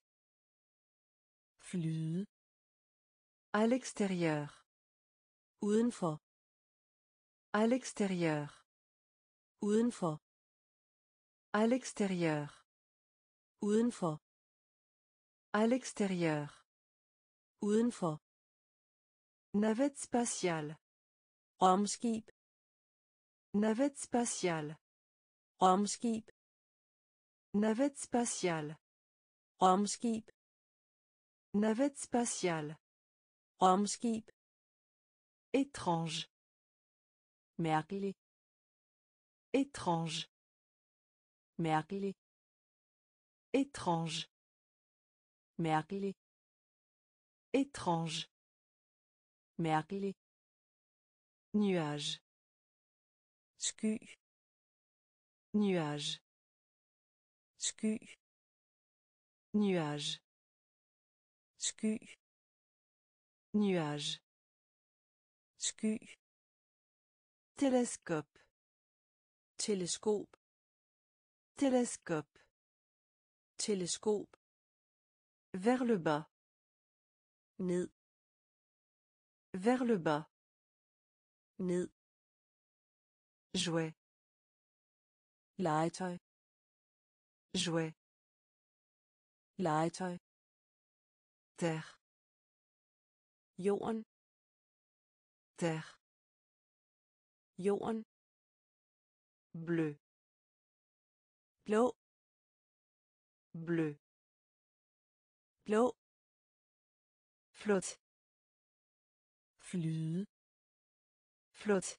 flyde, À l'extérieur. udenfor, À l'extérieur. udenfor, À l'extérieur. udenfor, À l'extérieur. udenfor, Navette spatiale. rumskib, Navette spatiale. rumskib, Navette spatiale. rumskib, Navette spatiale. rumskib, Étrange. mærkelig, Étrange. mærkelig, Étrange. mærkelig, Étrange. mærkelig, Nuage. sky, Nuage. sky, Nuage. sky, Nuage. sky, Télescope. teleskop, Télescope. teleskop, Vers le bas. ned, Vers le bas. ned, Jouet. legetøj, Jouet. legetøj, Terre. jorden, Terre. jorden, Bleu. blå, Bleu. blå, Flotte. flyde, Flotte.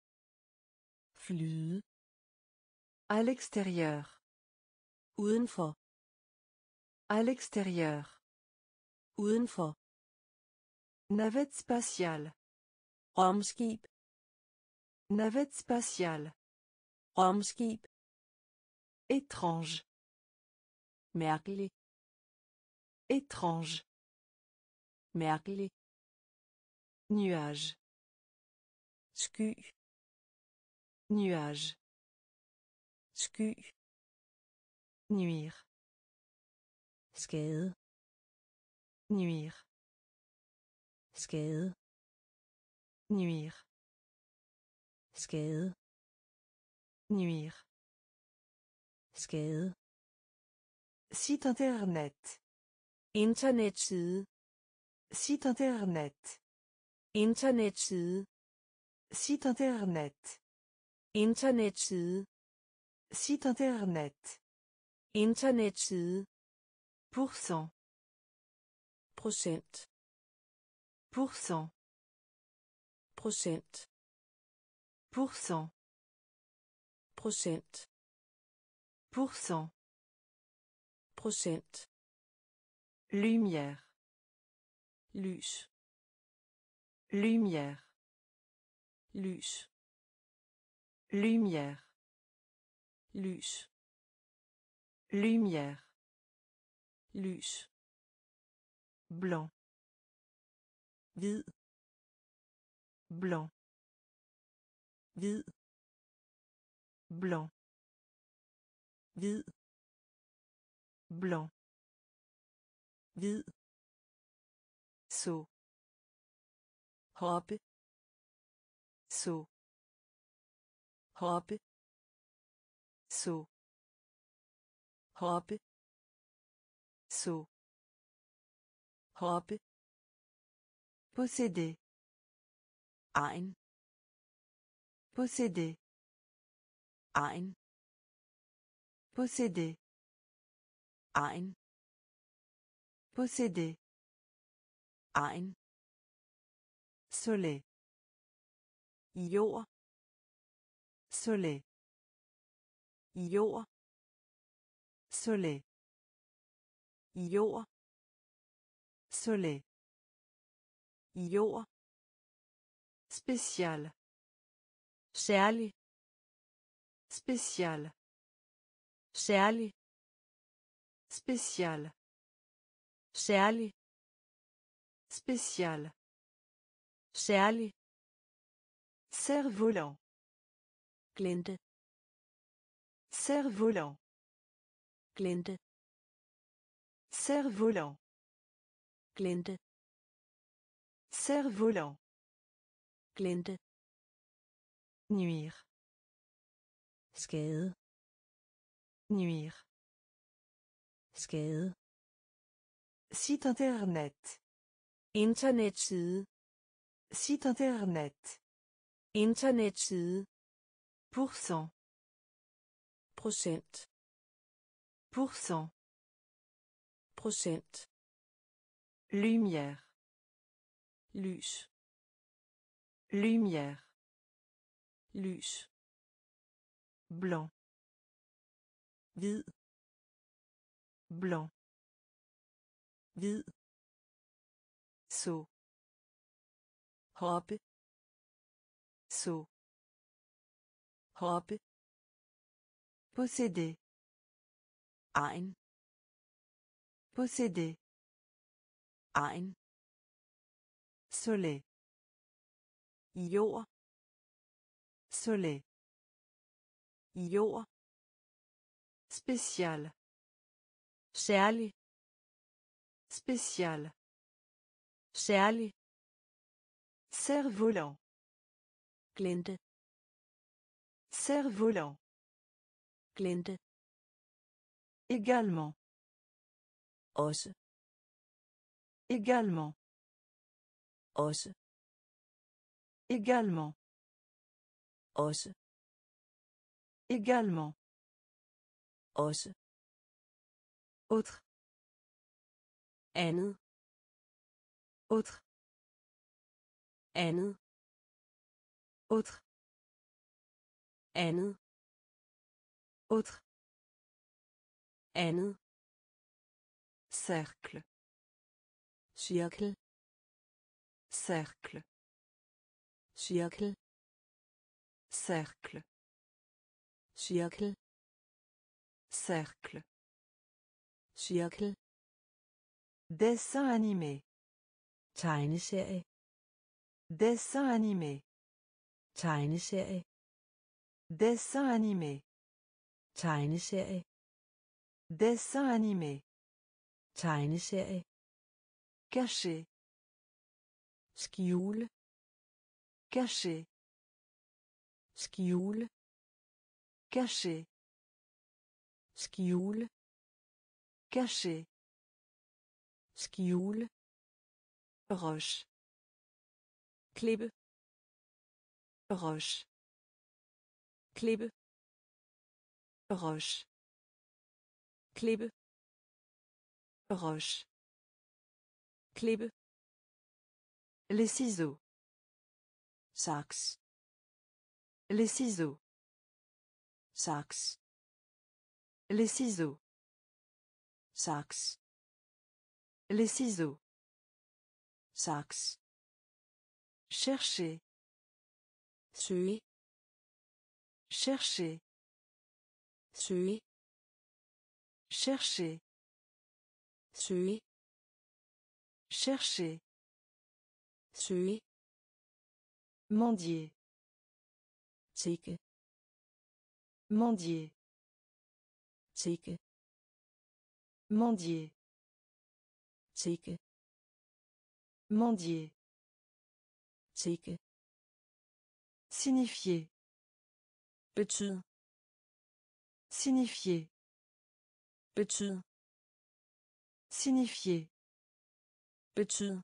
flyde, À l'extérieur. udenfor, À l'extérieur. udenfor, Navette spatiale. rumskib, Navette spatiale. rumskib, Étrange. mærkelig, Étrange. mærkelig, Nuage. sky, Nuage. sky, Nuire. skade, Nuire. skade, Nuire. skade, Nuire. skade, Site internet. internetside, Site internet. internetside, Site internet. internetside, Site internet. internetside, Pourcent. procent, Pourcent. procent, Pourcent. procent, Pourcent. procent, Lumière. lys, Lumière. lys, Lumière. lys, Lumière. lys, Blanc. hvid, Blanc. hvid, Blanc. hvid, Blanc. hvid, Saut. hoppe, Saut. hoppe, Saut. hoppe, Saut. hoppe, Posséder. egen, Posséder. egen, Posséder. egen, Posséder. egen, Soleil. jord, Soleil. jord, Soleil. jord, Soleil. jord, Spécial. særlig, Spécial. særlig, Spécial. særlig, Spécial. særlig, Cerf-volant. glente, Cerf-volant. glente, Cerf-volant. glente, Cerf-volant. glente, Nuire. skade, Nuire. skade, Site internet. internetside, Site internet. internetside, Pourcent. procent, Pourcent. procent, Lumière. lys, Lumière. lys, Blanc. hvid, Blanc. hvid, Saut. hoppe, Saut. hoppe, Posséder. egen, Posséder. egen, Soleil. jord, Soleil. jord, Spécial. særlig, Spécial. særlig, Cerf-volant. glente, Cerf-volant. glente, Également. også, Également. også, Également. også, Également. også, Autre. andet, Autre. andet, Autre. andet, Autre. andet, Cercle. cirkel, Cercle. cirkel, Cercle. cirkel, Cercle. cirkel, Dessin animé. tegneserie, Dessin animé. tegneserie, Dessin animé. tegneserie, Dessin animé. Tegneserie. Caché. Skjule. Caché. Skjule. Caché. Skjule. Caché. Skjule. Roche. Klippe. Roche. Klippe. Roche. Klippe. Roche. Klippe. Les ciseaux. Saks. Les ciseaux. Saks. Les ciseaux. Saks. Les ciseaux. Saks. Chercher. Søge. Chercher. Søge. Chercher. Søge. Chercher. Søge. Mendier. Tikke. Mendier. Tikke. Mendier. Tikke. Mendier. Tikke. Signifier. Betyde. Signifier. Betyde. Signifier. Betyde.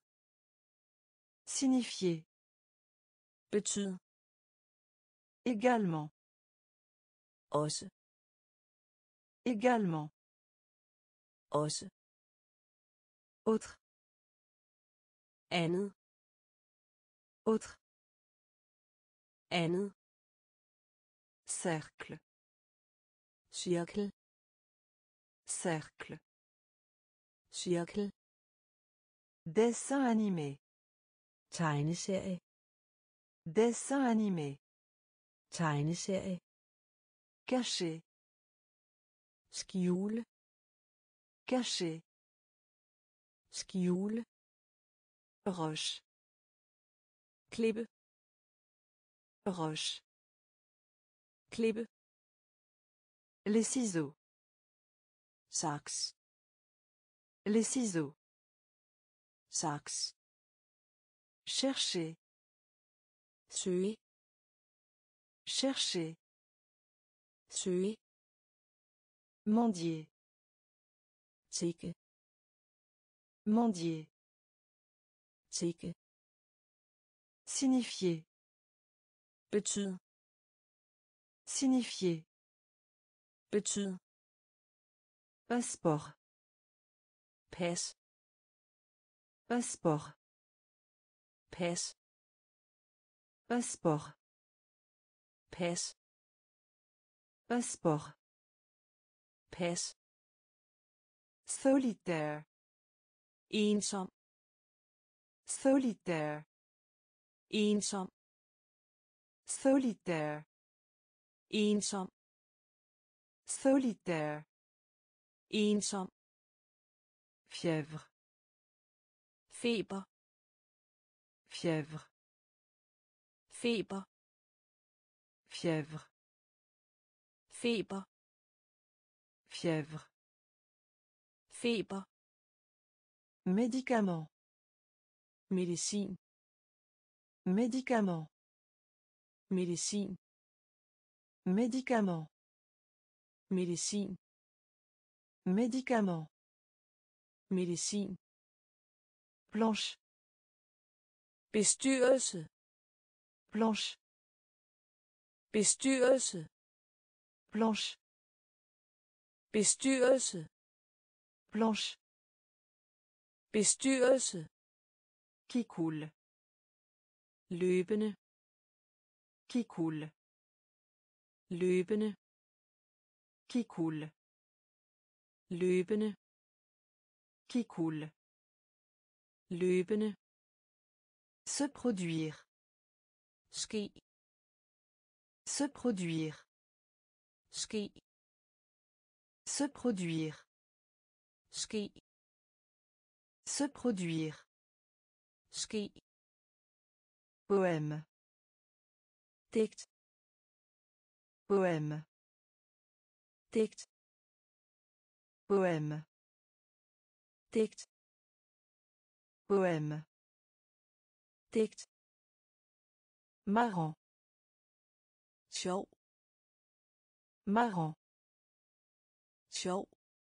Signifier. Betyde. Également. Også. Également. Også. Autre. Andet. Autre. Andet. Cercle. Cirkel. Cercle. Cirkel. Dessin animé. Tegneserie. Dessin animé. Tegneserie. Caché. Skjule. Caché. Skjule. Roche. Klippe. Roche. Klippe. Les ciseaux. Saks. Les ciseaux. Saks. Chercher. Søge. Chercher. Søge. Mendier. Tikke. Mendier. Tikke. Signifier. Betyde. Signifier. Betyde. Passeport. Pas. Passeport. Pas. Passeport. Pas. Passeport. Pas. Solitaire. Ensom. Solitaire. Ensom. Solitaire. Ensom. Solitaire. Ensom. Fièvre. Feber. Fièvre. Feber. Fièvre. Feber. Fièvre. Feber. Médicament. Medicin. Médicament. Medicin. Médicament. Medicin. Médicament. Medicin. Planche. Bestyrelse. Planche. Bestyrelse. Planche. Bestyrelse. Planche. Bestyrelse. Qui coule. Løbende. Qui coule. Løbende. Qui coule. Løbende. Qui coule. Løbende. Se produire. Ske. Se produire. Ske. Se produire. Ske. Se produire. Ske. Poème. Digt. Poème. Digt. Poème. digt, Poème. digt, Marrant. sjov, Marrant. sjov,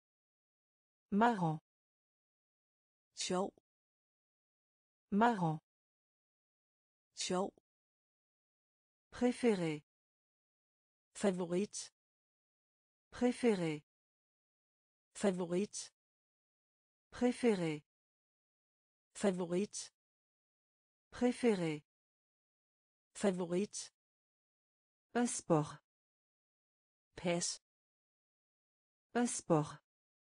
Marrant. sjov, Marrant. sjov, Préféré. favorit, Préféré. favorit, Préféré. favorit, Préféré. favorit, Passeport. pas, Passeport.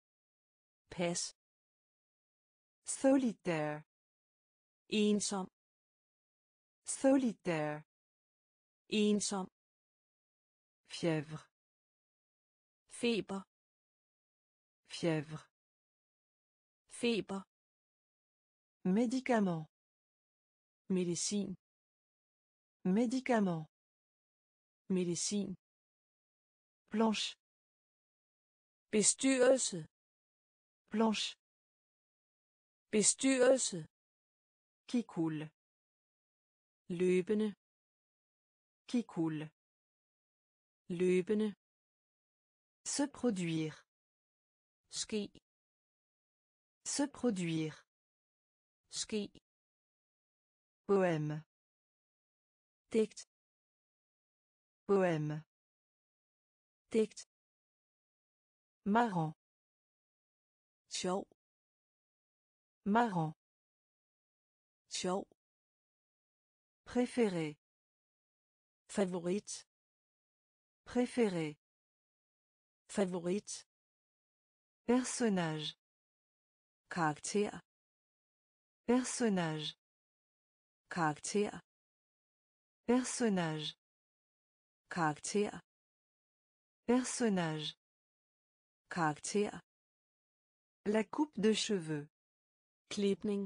pas, Solitaire. ensom, Solitaire. ensom, Fièvre. feber, Fièvre. feber, Médicament. medicin, Médicament. medicin, Planche. bestyrelse, Planche. bestyrelse, Qui coule. løbende, Qui coule. løbende, Se produire. ske, Se produire. ske, Poème. digt, Poème. digt, Marrant. sjov, Marrant. sjov, Préféré. favorit, Préféré. favorit, Personnage. karakter, Personnage. karakter, Personnage. karakter, Personnage. karakter, La coupe de cheveux. klipning,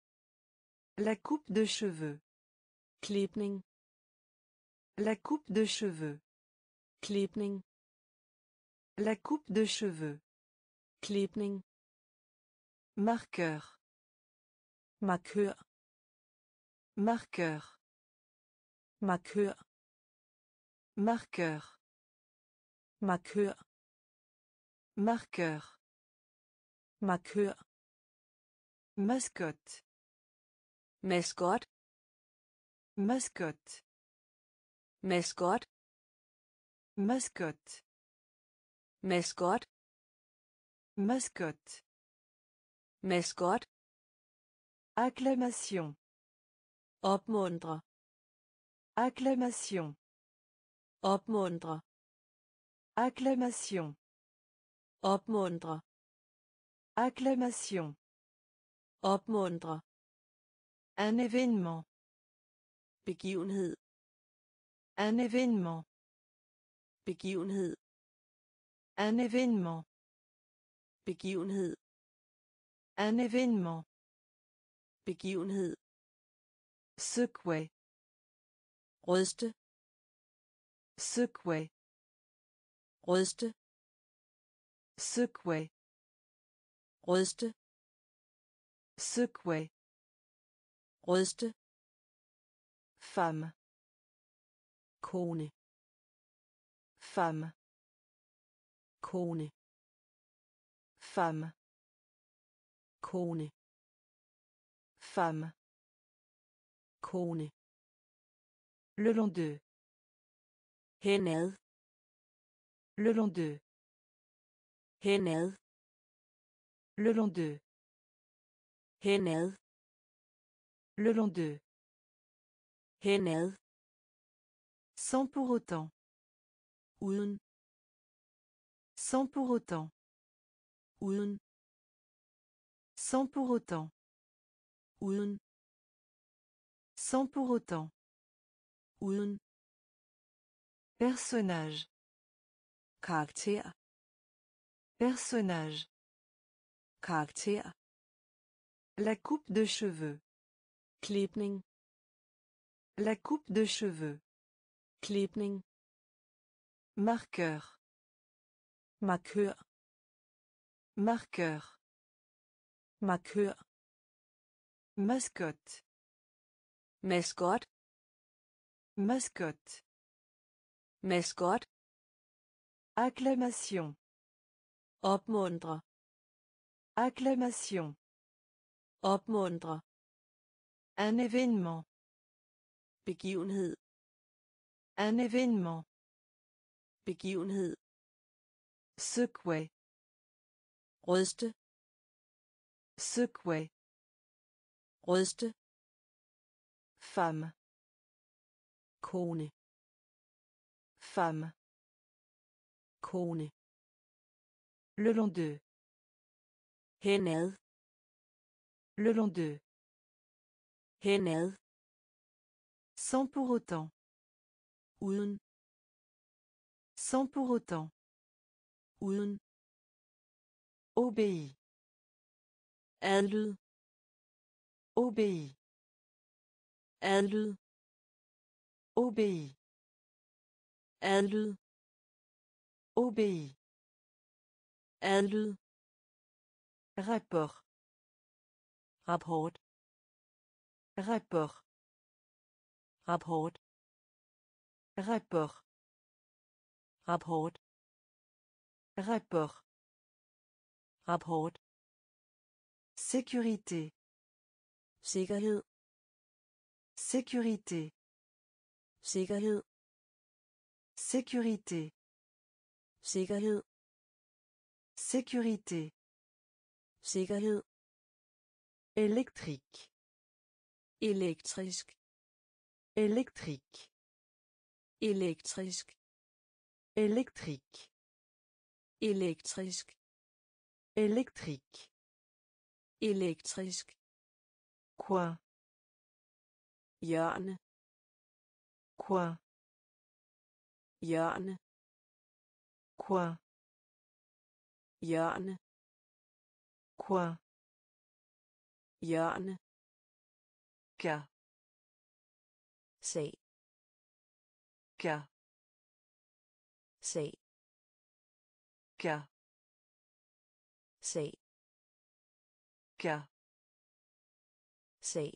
La coupe de cheveux. klipning, La coupe de cheveux. klipning, La coupe de cheveux. klipning, Marqueur. markør, Marqueur. markør, Marqueur. markør, Marqueur. markør, Mascotte. maskot, Mascotte. maskot, Mascotte. maskot, Mascotte. maskot, Acclamation. opmuntre, Acclamation. opmuntre, Acclamation. opmuntre, Acclamation. opmuntre, Un événement. begivenhed, Un événement. begivenhed, Un événement. begivenhed, Un événement. begivenhed, Secouer. ryste, Secouer. ryste, Secouer. ryste, Secouer. ryste, Femme. kone, Femme. kone, Femme. kone, Femme. kone, Le long d'eux. henad, Le long d'eux. henad, Le long d'eux. henad, Le long d'eux. henad, Sans pour autant. uden, Sans pour autant. uden, Sans pour autant. uden, Sans pour autant. uden, Personnage. karakter, Personnage. karakter, La coupe de cheveux. klipning, La coupe de cheveux. klipning, Marqueur. markør, Marqueur. Markør. Mascotte. Maskot. Mascotte. Maskot. Acclamation. Opmuntre. Acclamation. Opmuntre. Un événement. Begivenhed. Un événement. Begivenhed. Secouer. Ryste. Secouer. Ryste. Femme. Kone. Femme. Kone. Le long d'eux. Henad. Le long d'eux. Henad. Sans pour autant. Uden. Sans pour autant. Uden. Obéis. Adlyd. Obéis. Adlyd. Obéis. Adlyd. Obéis. Adlyd. Rapport. Rapport. Rapport. Rapport. Rapport. Rapport. Rapport. Rapport. Sécurité. Sikkerhed. Sécurité. Sikkerhed. Sécurité. Sikkerhed. Sécurité. Sikkerhed. Électrique. Elektrisk. Électrique. Elektrisk. Électrique. Elektrisk. Électrique. Elektrisk. Coin. Hjørne. Coin. Hjørne. Coin. Hjørne. Coin. Hjørne. Cas. Sag. Cas. Sag. Cas. Sag. Cas. Sag.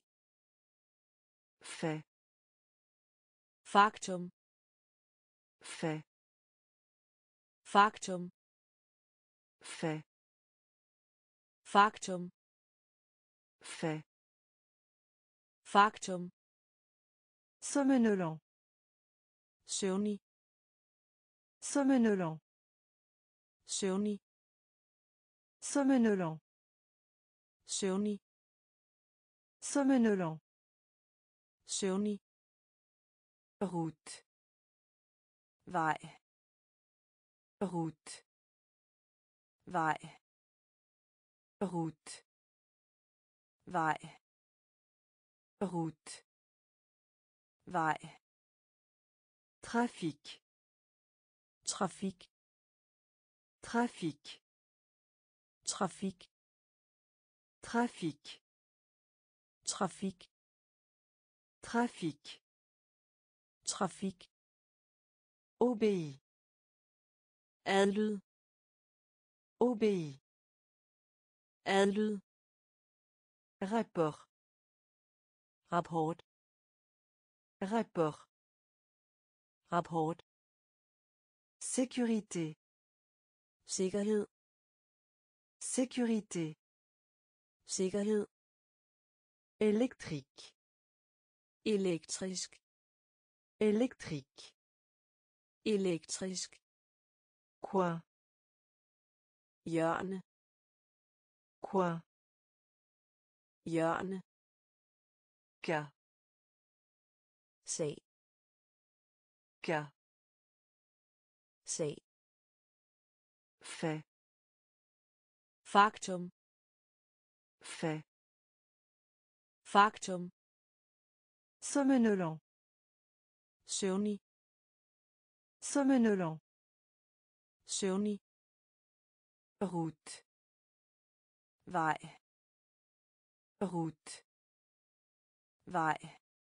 Fait. Faktum. Fait. Faktum. Fait. Faktum. Fait. Faktum. Somnolent. Søvnig. Somnolent. Søvnig. Somnolent. Søvnig. Somnolent. Søvnig. Route. Vej. Route. Vej. Route. Vej. Route. Vej. Trafic. Trafik. Trafic. Trafik. Trafic. Trafik. Trafic. Trafik. Obéis. Adlyd. Obéis. Adlyd. Rapport. Rapport. Rapport. Rapport. Sécurité. Sikkerhed. Sécurité. Sikkerhed. Électrique. Elektrisk. Électrique. Elektrisk. Coin. Hjørne. Coin. Hjørne. Cas. Sag. Cas. Sag. Fait. Faktum. Fait. Faktum. Somnolent. Søvnig. Somnolent. Søvnig. Route. Vej. Route. Vej.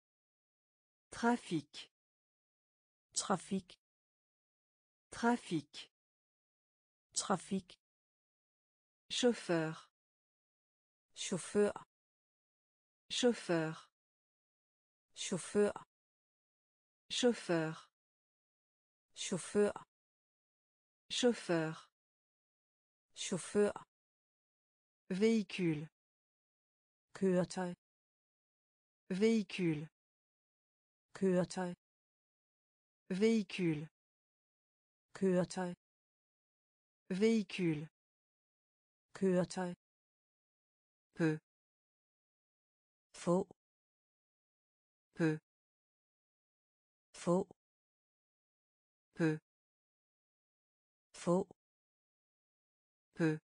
Trafic. Trafik. Trafic. Trafik. Chauffeur. chauffeur, Chauffeur. chauffeur, Chauffeur. chauffeur, Chauffeur. chauffeur, Véhicule. køretøj, Véhicule. køretøj, Véhicule. køretøj, Véhicule. køretøj, Peu. få, Peu. få, Peu. få, Peu.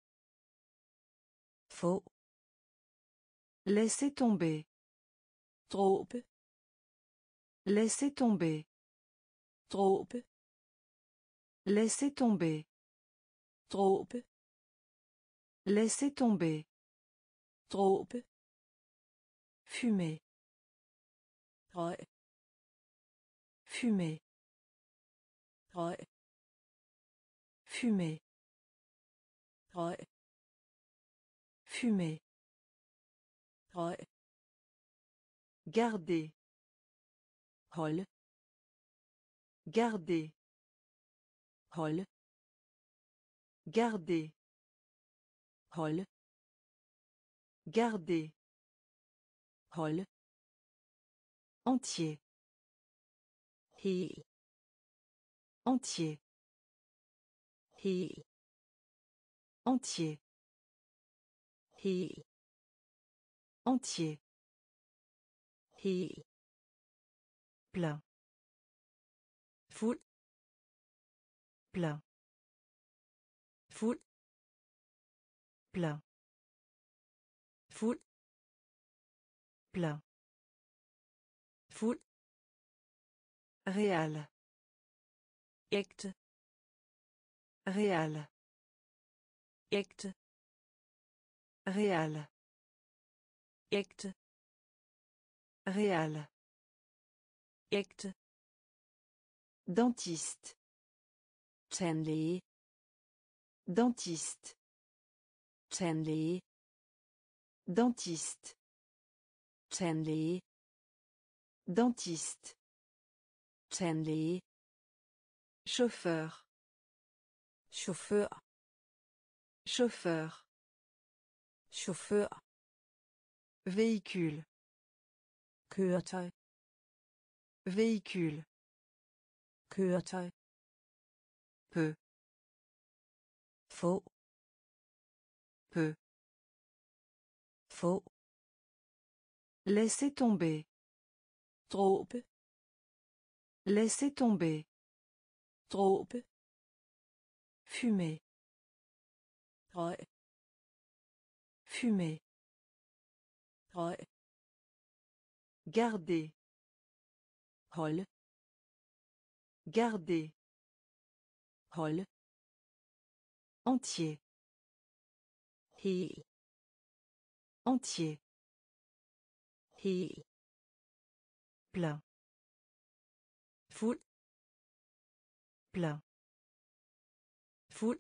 få, Laissez tomber. dråbe, Laissez tomber. dråbe, Laissez tomber. dråbe, Laissez tomber. dråbe, Fumer. røg, Fumer. røg, Fumer. røg, Fumer. røg, Garder. holde, Garder. holde, Garder. holde, Garder. holde, Entier. hel, Entier. hel, Entier. hel, Entier. hel, Plein. fuld, Plein. fuld, Plein. fuld, Plein. fuld, Réal. ægte, Réal. ægte, Réal. ægte, Réal. ægte, Dentiste. tandlæge, Dentiste. tandlæge, Dentiste. tandlæge, Dentiste. tandlæge, Chauffeur. chauffør, Chauffeur. chauffør, Véhicule. køretøj, Véhicule. køretøj, Peu. få, Peu. få, Laissez tomber. dråbe, Laissez tomber. dråbe, Fumer. røg, Fumer. røg, Garder. holde, Garder. holde, Entier. hel, Entier. hel, Plein. fuld, Plein. fuld,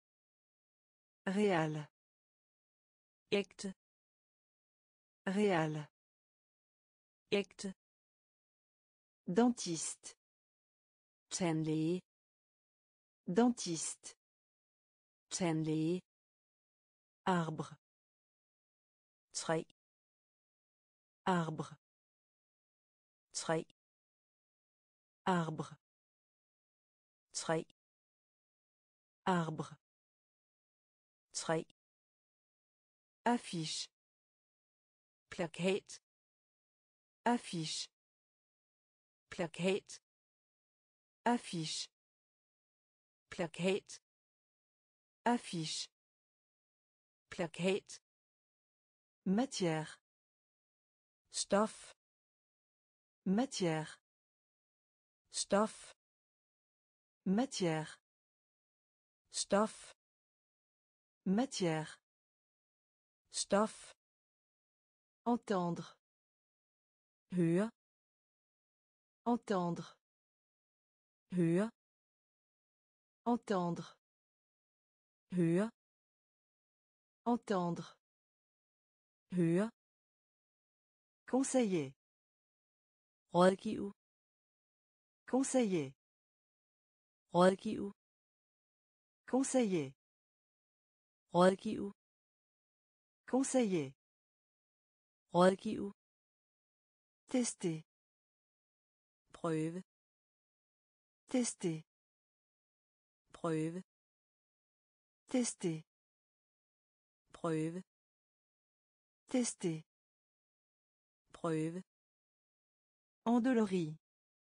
Réal. ægte, Réal. ægte, Dentiste. tandlæge, Dentiste. tandlæge, Arbre. træ, Arbre. træ, Arbre. træ, Arbre. træ, Affiche. plakat, Affiche. plakat, Affiche. plakat, Affiche. plakat, Matière. stof, Matière. stof, Matière. stof, Matière. stof, Entendre. høre, Entendre. høre, Entendre. høre, Entendre. høre, Conseiller. rådgive, Conseiller. rådgive, Conseiller. rådgive, Conseiller. rådgive, Tester. prøve, Tester. prøve, Tester. prøve, Tester. prøve, Endolorie.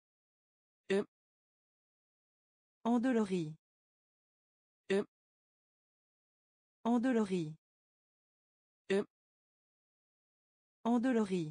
Endolorie. Endolorie. Endolorie.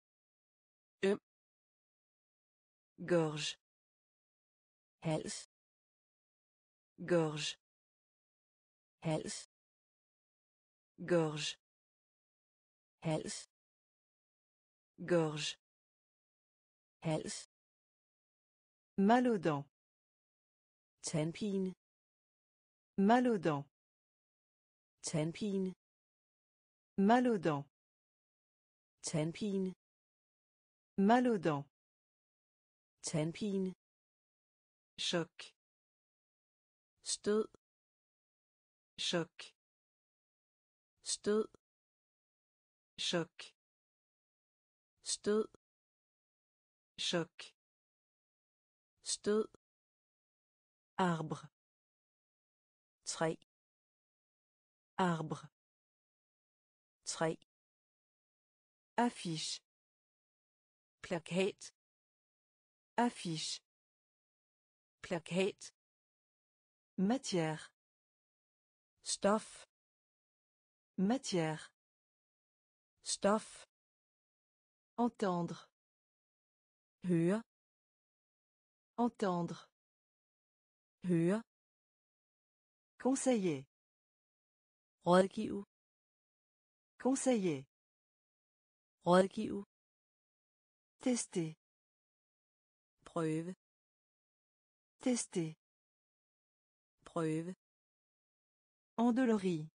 Gorge. hals, Gorge. hals, Gorge. hals, Gorge. hals, Mal aux dents. tandpine, Mal aux dents. tandpine, Mal aux dents. tandpine, Mal aux dents. tandpine, Choc. stød, Choc. stød, Choc. stød, Choc. stød, Arbre. træ, Arbre. træ, Affiche. plakat, Affiche. plakat, Matière. stof, Matière. stof, Entendre. høre, Entendre. høre, Conseiller. rådgive, Conseiller. rådgive, Tester. prøve, Tester. prøve, Endolorie.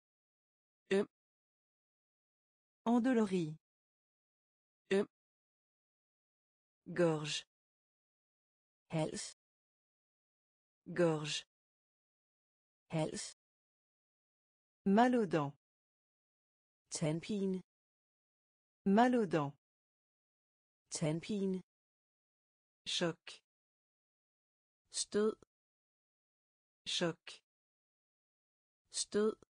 Endolorie. Gorge. hals, Gorge. hals, Mal aux dents. tandpine, Mal aux dents. tandpine, Choc. stød, Choc. stød,